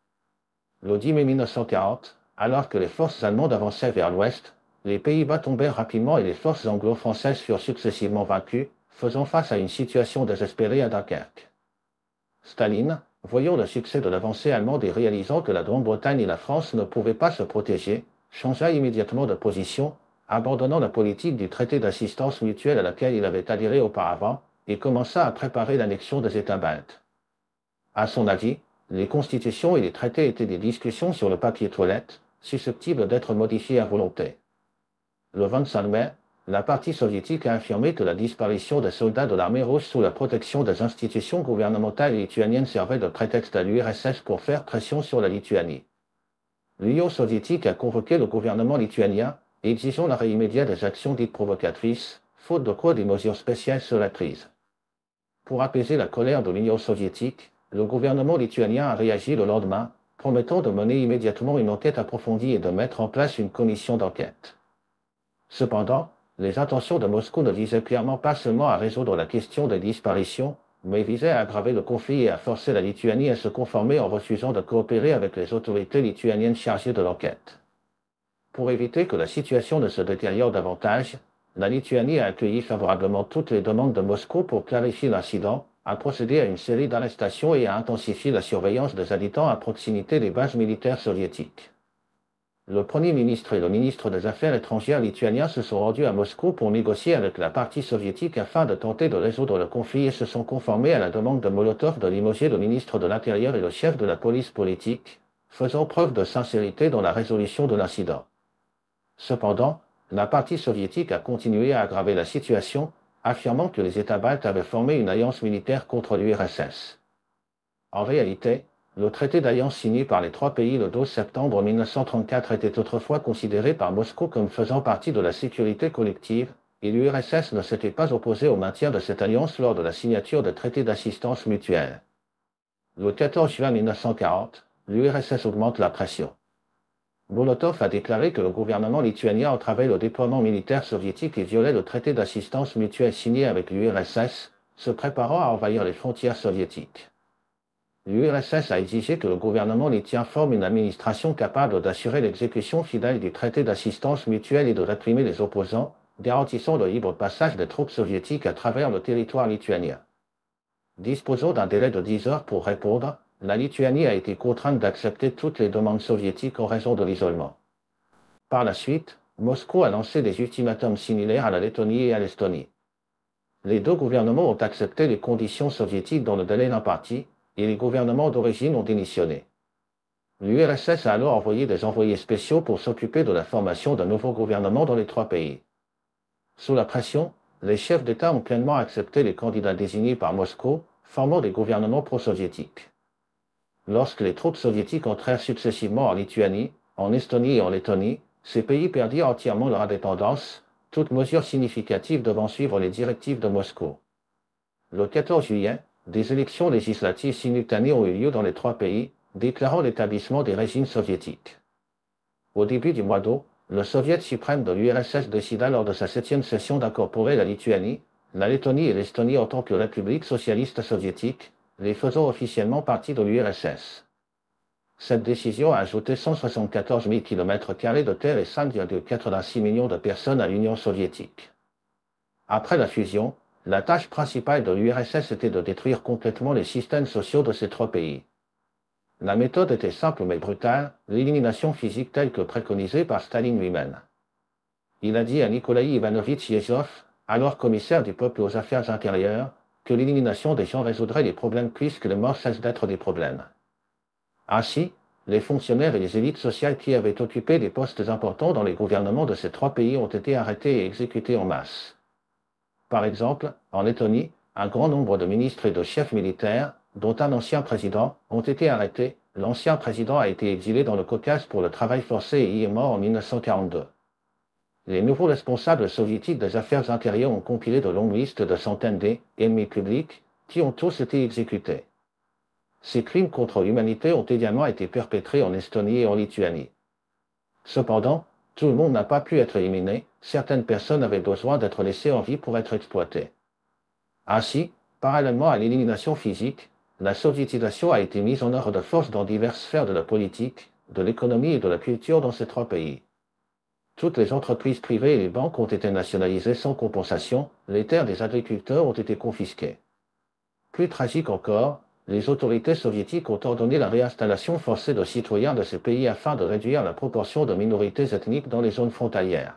S1: Le dix mai mille neuf cent quarante, alors que les forces allemandes avançaient vers l'ouest, les Pays-Bas tombèrent rapidement et les forces anglo-françaises furent successivement vaincues, faisant face à une situation désespérée à Dunkerque. Staline, voyant le succès de l'avancée allemande et réalisant que la Grande-Bretagne et la France ne pouvaient pas se protéger, changea immédiatement de position, abandonnant la politique du traité d'assistance mutuelle à laquelle il avait adhéré auparavant, et commença à préparer l'annexion des États baltes. À son avis, les constitutions et les traités étaient des discussions sur le papier toilette, susceptibles d'être modifiées à volonté. Le vingt-cinq mai, la partie soviétique a affirmé que la disparition des soldats de l'armée rouge sous la protection des institutions gouvernementales lituaniennes servait de prétexte à l'U R S S pour faire pression sur la Lituanie. L'Union soviétique a convoqué le gouvernement lituanien, exigeant l'arrêt immédiat des actions dites provocatrices, faute de quoi des mesures spéciales seraient prises. Pour apaiser la colère de l'Union soviétique, le gouvernement lituanien a réagi le lendemain, promettant de mener immédiatement une enquête approfondie et de mettre en place une commission d'enquête. Cependant, les intentions de Moscou ne visaient clairement pas seulement à résoudre la question des disparitions, mais visaient à aggraver le conflit et à forcer la Lituanie à se conformer en refusant de coopérer avec les autorités lituaniennes chargées de l'enquête. Pour éviter que la situation ne se détériore davantage, la Lituanie a accueilli favorablement toutes les demandes de Moscou pour clarifier l'incident, a procédé à une série d'arrestations et a intensifié la surveillance des habitants à proximité des bases militaires soviétiques. Le Premier ministre et le ministre des Affaires étrangères lituaniens se sont rendus à Moscou pour négocier avec la partie soviétique afin de tenter de résoudre le conflit et se sont conformés à la demande de Molotov de limoger le ministre de l'Intérieur et le chef de la police politique, faisant preuve de sincérité dans la résolution de l'incident. Cependant, la partie soviétique a continué à aggraver la situation, affirmant que les États baltes avaient formé une alliance militaire contre l'U R S S. En réalité, Le traité d'alliance signé par les trois pays le douze septembre mille neuf cent trente-quatre était autrefois considéré par Moscou comme faisant partie de la sécurité collective, et l'U R S S ne s'était pas opposé au maintien de cette alliance lors de la signature de traités d'assistance mutuelle. Le quatorze juin mille neuf cent quarante, l'U R S S augmente la pression. Molotov a déclaré que le gouvernement lituanien entravait le déploiement militaire soviétique et violait le traité d'assistance mutuelle signé avec l'U R S S, se préparant à envahir les frontières soviétiques. L'U R S S a exigé que le gouvernement litien forme une administration capable d'assurer l'exécution fidèle du traité d'assistance mutuelle et de réprimer les opposants, garantissant le libre passage des troupes soviétiques à travers le territoire lituanien. Disposant d'un délai de dix heures pour répondre, la Lituanie a été contrainte d'accepter toutes les demandes soviétiques en raison de l'isolement. Par la suite, Moscou a lancé des ultimatums similaires à la Lettonie et à l'Estonie. Les deux gouvernements ont accepté les conditions soviétiques dans le délai imparti, et les gouvernements d'origine ont démissionné. L'U R S S a alors envoyé des envoyés spéciaux pour s'occuper de la formation d'un nouveau gouvernement dans les trois pays. Sous la pression, les chefs d'État ont pleinement accepté les candidats désignés par Moscou, formant des gouvernements pro-soviétiques. Lorsque les troupes soviétiques entrèrent successivement en Lituanie, en Estonie et en Lettonie, ces pays perdirent entièrement leur indépendance, toute mesure significative devant suivre les directives de Moscou. Le quatorze juillet, des élections législatives simultanées ont eu lieu dans les trois pays, déclarant l'établissement des régimes soviétiques. Au début du mois d'août, le Soviet suprême de l'U R S S décida lors de sa septième session d'incorporer la Lituanie, la Lettonie et l'Estonie en tant que républiques socialistes soviétiques, les faisant officiellement partie de l'U R S S. Cette décision a ajouté cent soixante-quatorze mille kilomètres carrés de terre et cinq virgule quatre-vingt-six millions de personnes à l'Union soviétique. Après la fusion, la tâche principale de l'U R S S était de détruire complètement les systèmes sociaux de ces trois pays. La méthode était simple mais brutale, l'élimination physique telle que préconisée par Staline lui-même. Il a dit à Nikolaï Ivanovitch Yezhov, alors commissaire du peuple aux affaires intérieures, que l'élimination des gens résoudrait les problèmes puisque les morts cessent d'être des problèmes. Ainsi, les fonctionnaires et les élites sociales qui avaient occupé des postes importants dans les gouvernements de ces trois pays ont été arrêtés et exécutés en masse. Par exemple, en Lettonie, un grand nombre de ministres et de chefs militaires, dont un ancien président, ont été arrêtés. L'ancien président a été exilé dans le Caucase pour le travail forcé et y est mort en mille neuf cent quarante-deux. Les nouveaux responsables soviétiques des affaires intérieures ont compilé de longues listes de centaines d'ennemis publics, qui ont tous été exécutés. Ces crimes contre l'humanité ont également été perpétrés en Estonie et en Lituanie. Cependant, tout le monde n'a pas pu être éliminé, certaines personnes avaient besoin d'être laissées en vie pour être exploitées. Ainsi, parallèlement à l'élimination physique, la soviétisation a été mise en œuvre de force dans diverses sphères de la politique, de l'économie et de la culture dans ces trois pays. Toutes les entreprises privées et les banques ont été nationalisées sans compensation, les terres des agriculteurs ont été confisquées. Plus tragique encore, les autorités soviétiques ont ordonné la réinstallation forcée de citoyens de ces pays afin de réduire la proportion de minorités ethniques dans les zones frontalières.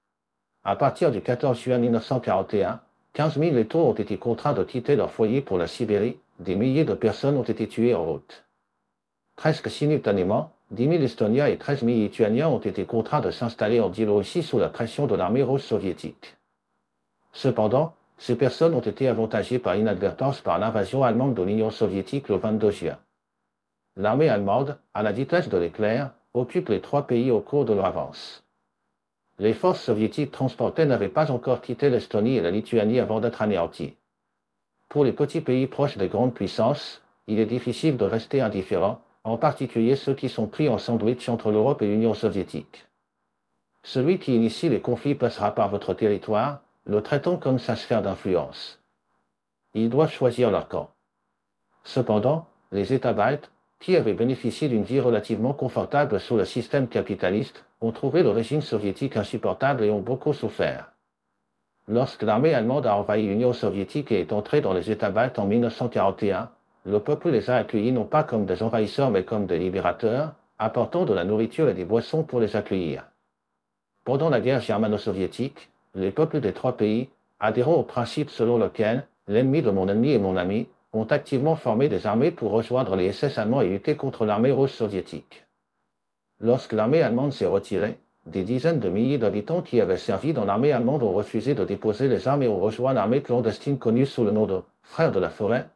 S1: À partir du quatorze juin mille neuf cent quarante et un, quinze mille Lettons ont été contraints de quitter leur foyer pour la Sibérie, des milliers de personnes ont été tuées en route. Presque simultanément, dix mille Estoniens et treize mille Lituaniens ont été contraints de s'installer en Biélorussie sous la pression de l'armée russe soviétique. Cependant, ces personnes ont été avantagées par inadvertance par l'invasion allemande de l'Union soviétique le vingt-deux juin. L'armée allemande, à la vitesse de l'éclair, occupe les trois pays au cours de leur avance. Les forces soviétiques transportées n'avaient pas encore quitté l'Estonie et la Lituanie avant d'être anéanties. Pour les petits pays proches des grandes puissances, il est difficile de rester indifférent, en particulier ceux qui sont pris en sandwich entre l'Europe et l'Union soviétique. Celui qui initie les conflits passera par votre territoire, le traitant comme sa sphère d'influence. Ils doivent choisir leur camp. Cependant, les États baltes, qui avaient bénéficié d'une vie relativement confortable sous le système capitaliste, ont trouvé le régime soviétique insupportable et ont beaucoup souffert. Lorsque l'armée allemande a envahi l'Union soviétique et est entrée dans les États baltes en mille neuf cent quarante et un, le peuple les a accueillis non pas comme des envahisseurs mais comme des libérateurs, apportant de la nourriture et des boissons pour les accueillir. Pendant la guerre germano-soviétique, les peuples des trois pays, adhérant au principe selon lequel « l'ennemi de mon ennemi est mon ami », ont activement formé des armées pour rejoindre les S S allemands et lutter contre l'armée russe soviétique. Lorsque l'armée allemande s'est retirée, des dizaines de milliers d'habitants qui avaient servi dans l'armée allemande ont refusé de déposer les armes et ont rejoint l'armée clandestine connue sous le nom de « Frères de la forêt »,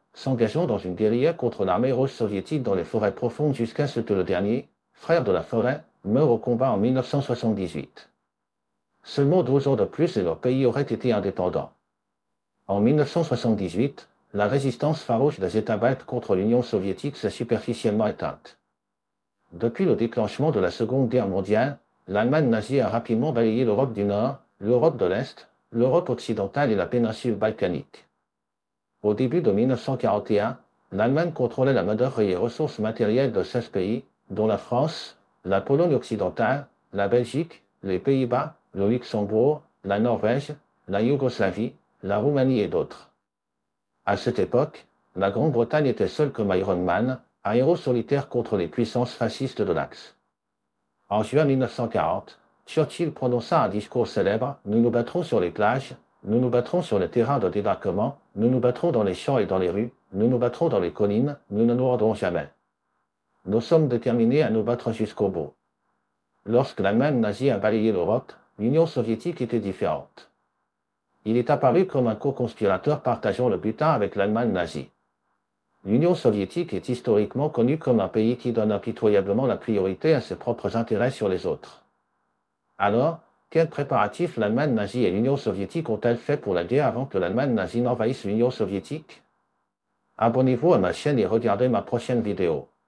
S1: s'engageant dans une guérilla contre l'armée rouge soviétique dans les forêts profondes jusqu'à ce que le dernier, frère de la forêt, meure au combat en mille neuf cent soixante-dix-huit. Seulement douze ans de plus et leur pays aurait été indépendant. En mille neuf cent soixante-dix-huit, la résistance farouche des États baltes contre l'Union soviétique s'est superficiellement éteinte. Depuis le déclenchement de la Seconde Guerre mondiale, l'Allemagne nazie a rapidement balayé l'Europe du Nord, l'Europe de l'Est, l'Europe occidentale et la péninsule balkanique. Au début de mille neuf cent quarante et un, l'Allemagne contrôlait la main-d'œuvre et les ressources matérielles de seize pays, dont la France, la Pologne occidentale, la Belgique, les Pays-Bas, le Luxembourg, la Norvège, la Yougoslavie, la Roumanie et d'autres. À cette époque, la Grande-Bretagne était seule comme Iron Man, un héros solitaire contre les puissances fascistes de l'Axe. En juin mille neuf cent quarante, Churchill prononça un discours célèbre « Nous nous battrons sur les plages, nous nous battrons sur les terrains de débarquement, nous nous battrons dans les champs et dans les rues, nous nous battrons dans les collines, nous ne nous rendrons jamais. Nous sommes déterminés à nous battre jusqu'au bout. » Lorsque l'Allemagne nazie a balayé l'Europe, l'Union soviétique était différente. Il est apparu comme un co-conspirateur partageant le butin avec l'Allemagne nazie. L'Union soviétique est historiquement connue comme un pays qui donne impitoyablement la priorité à ses propres intérêts sur les autres. Alors, quels préparatifs l'Allemagne nazie et l'Union soviétique ont-elles fait pour la guerre avant que l'Allemagne nazie n'envahisse l'Union soviétique? Abonnez-vous à ma chaîne et regardez ma prochaine vidéo.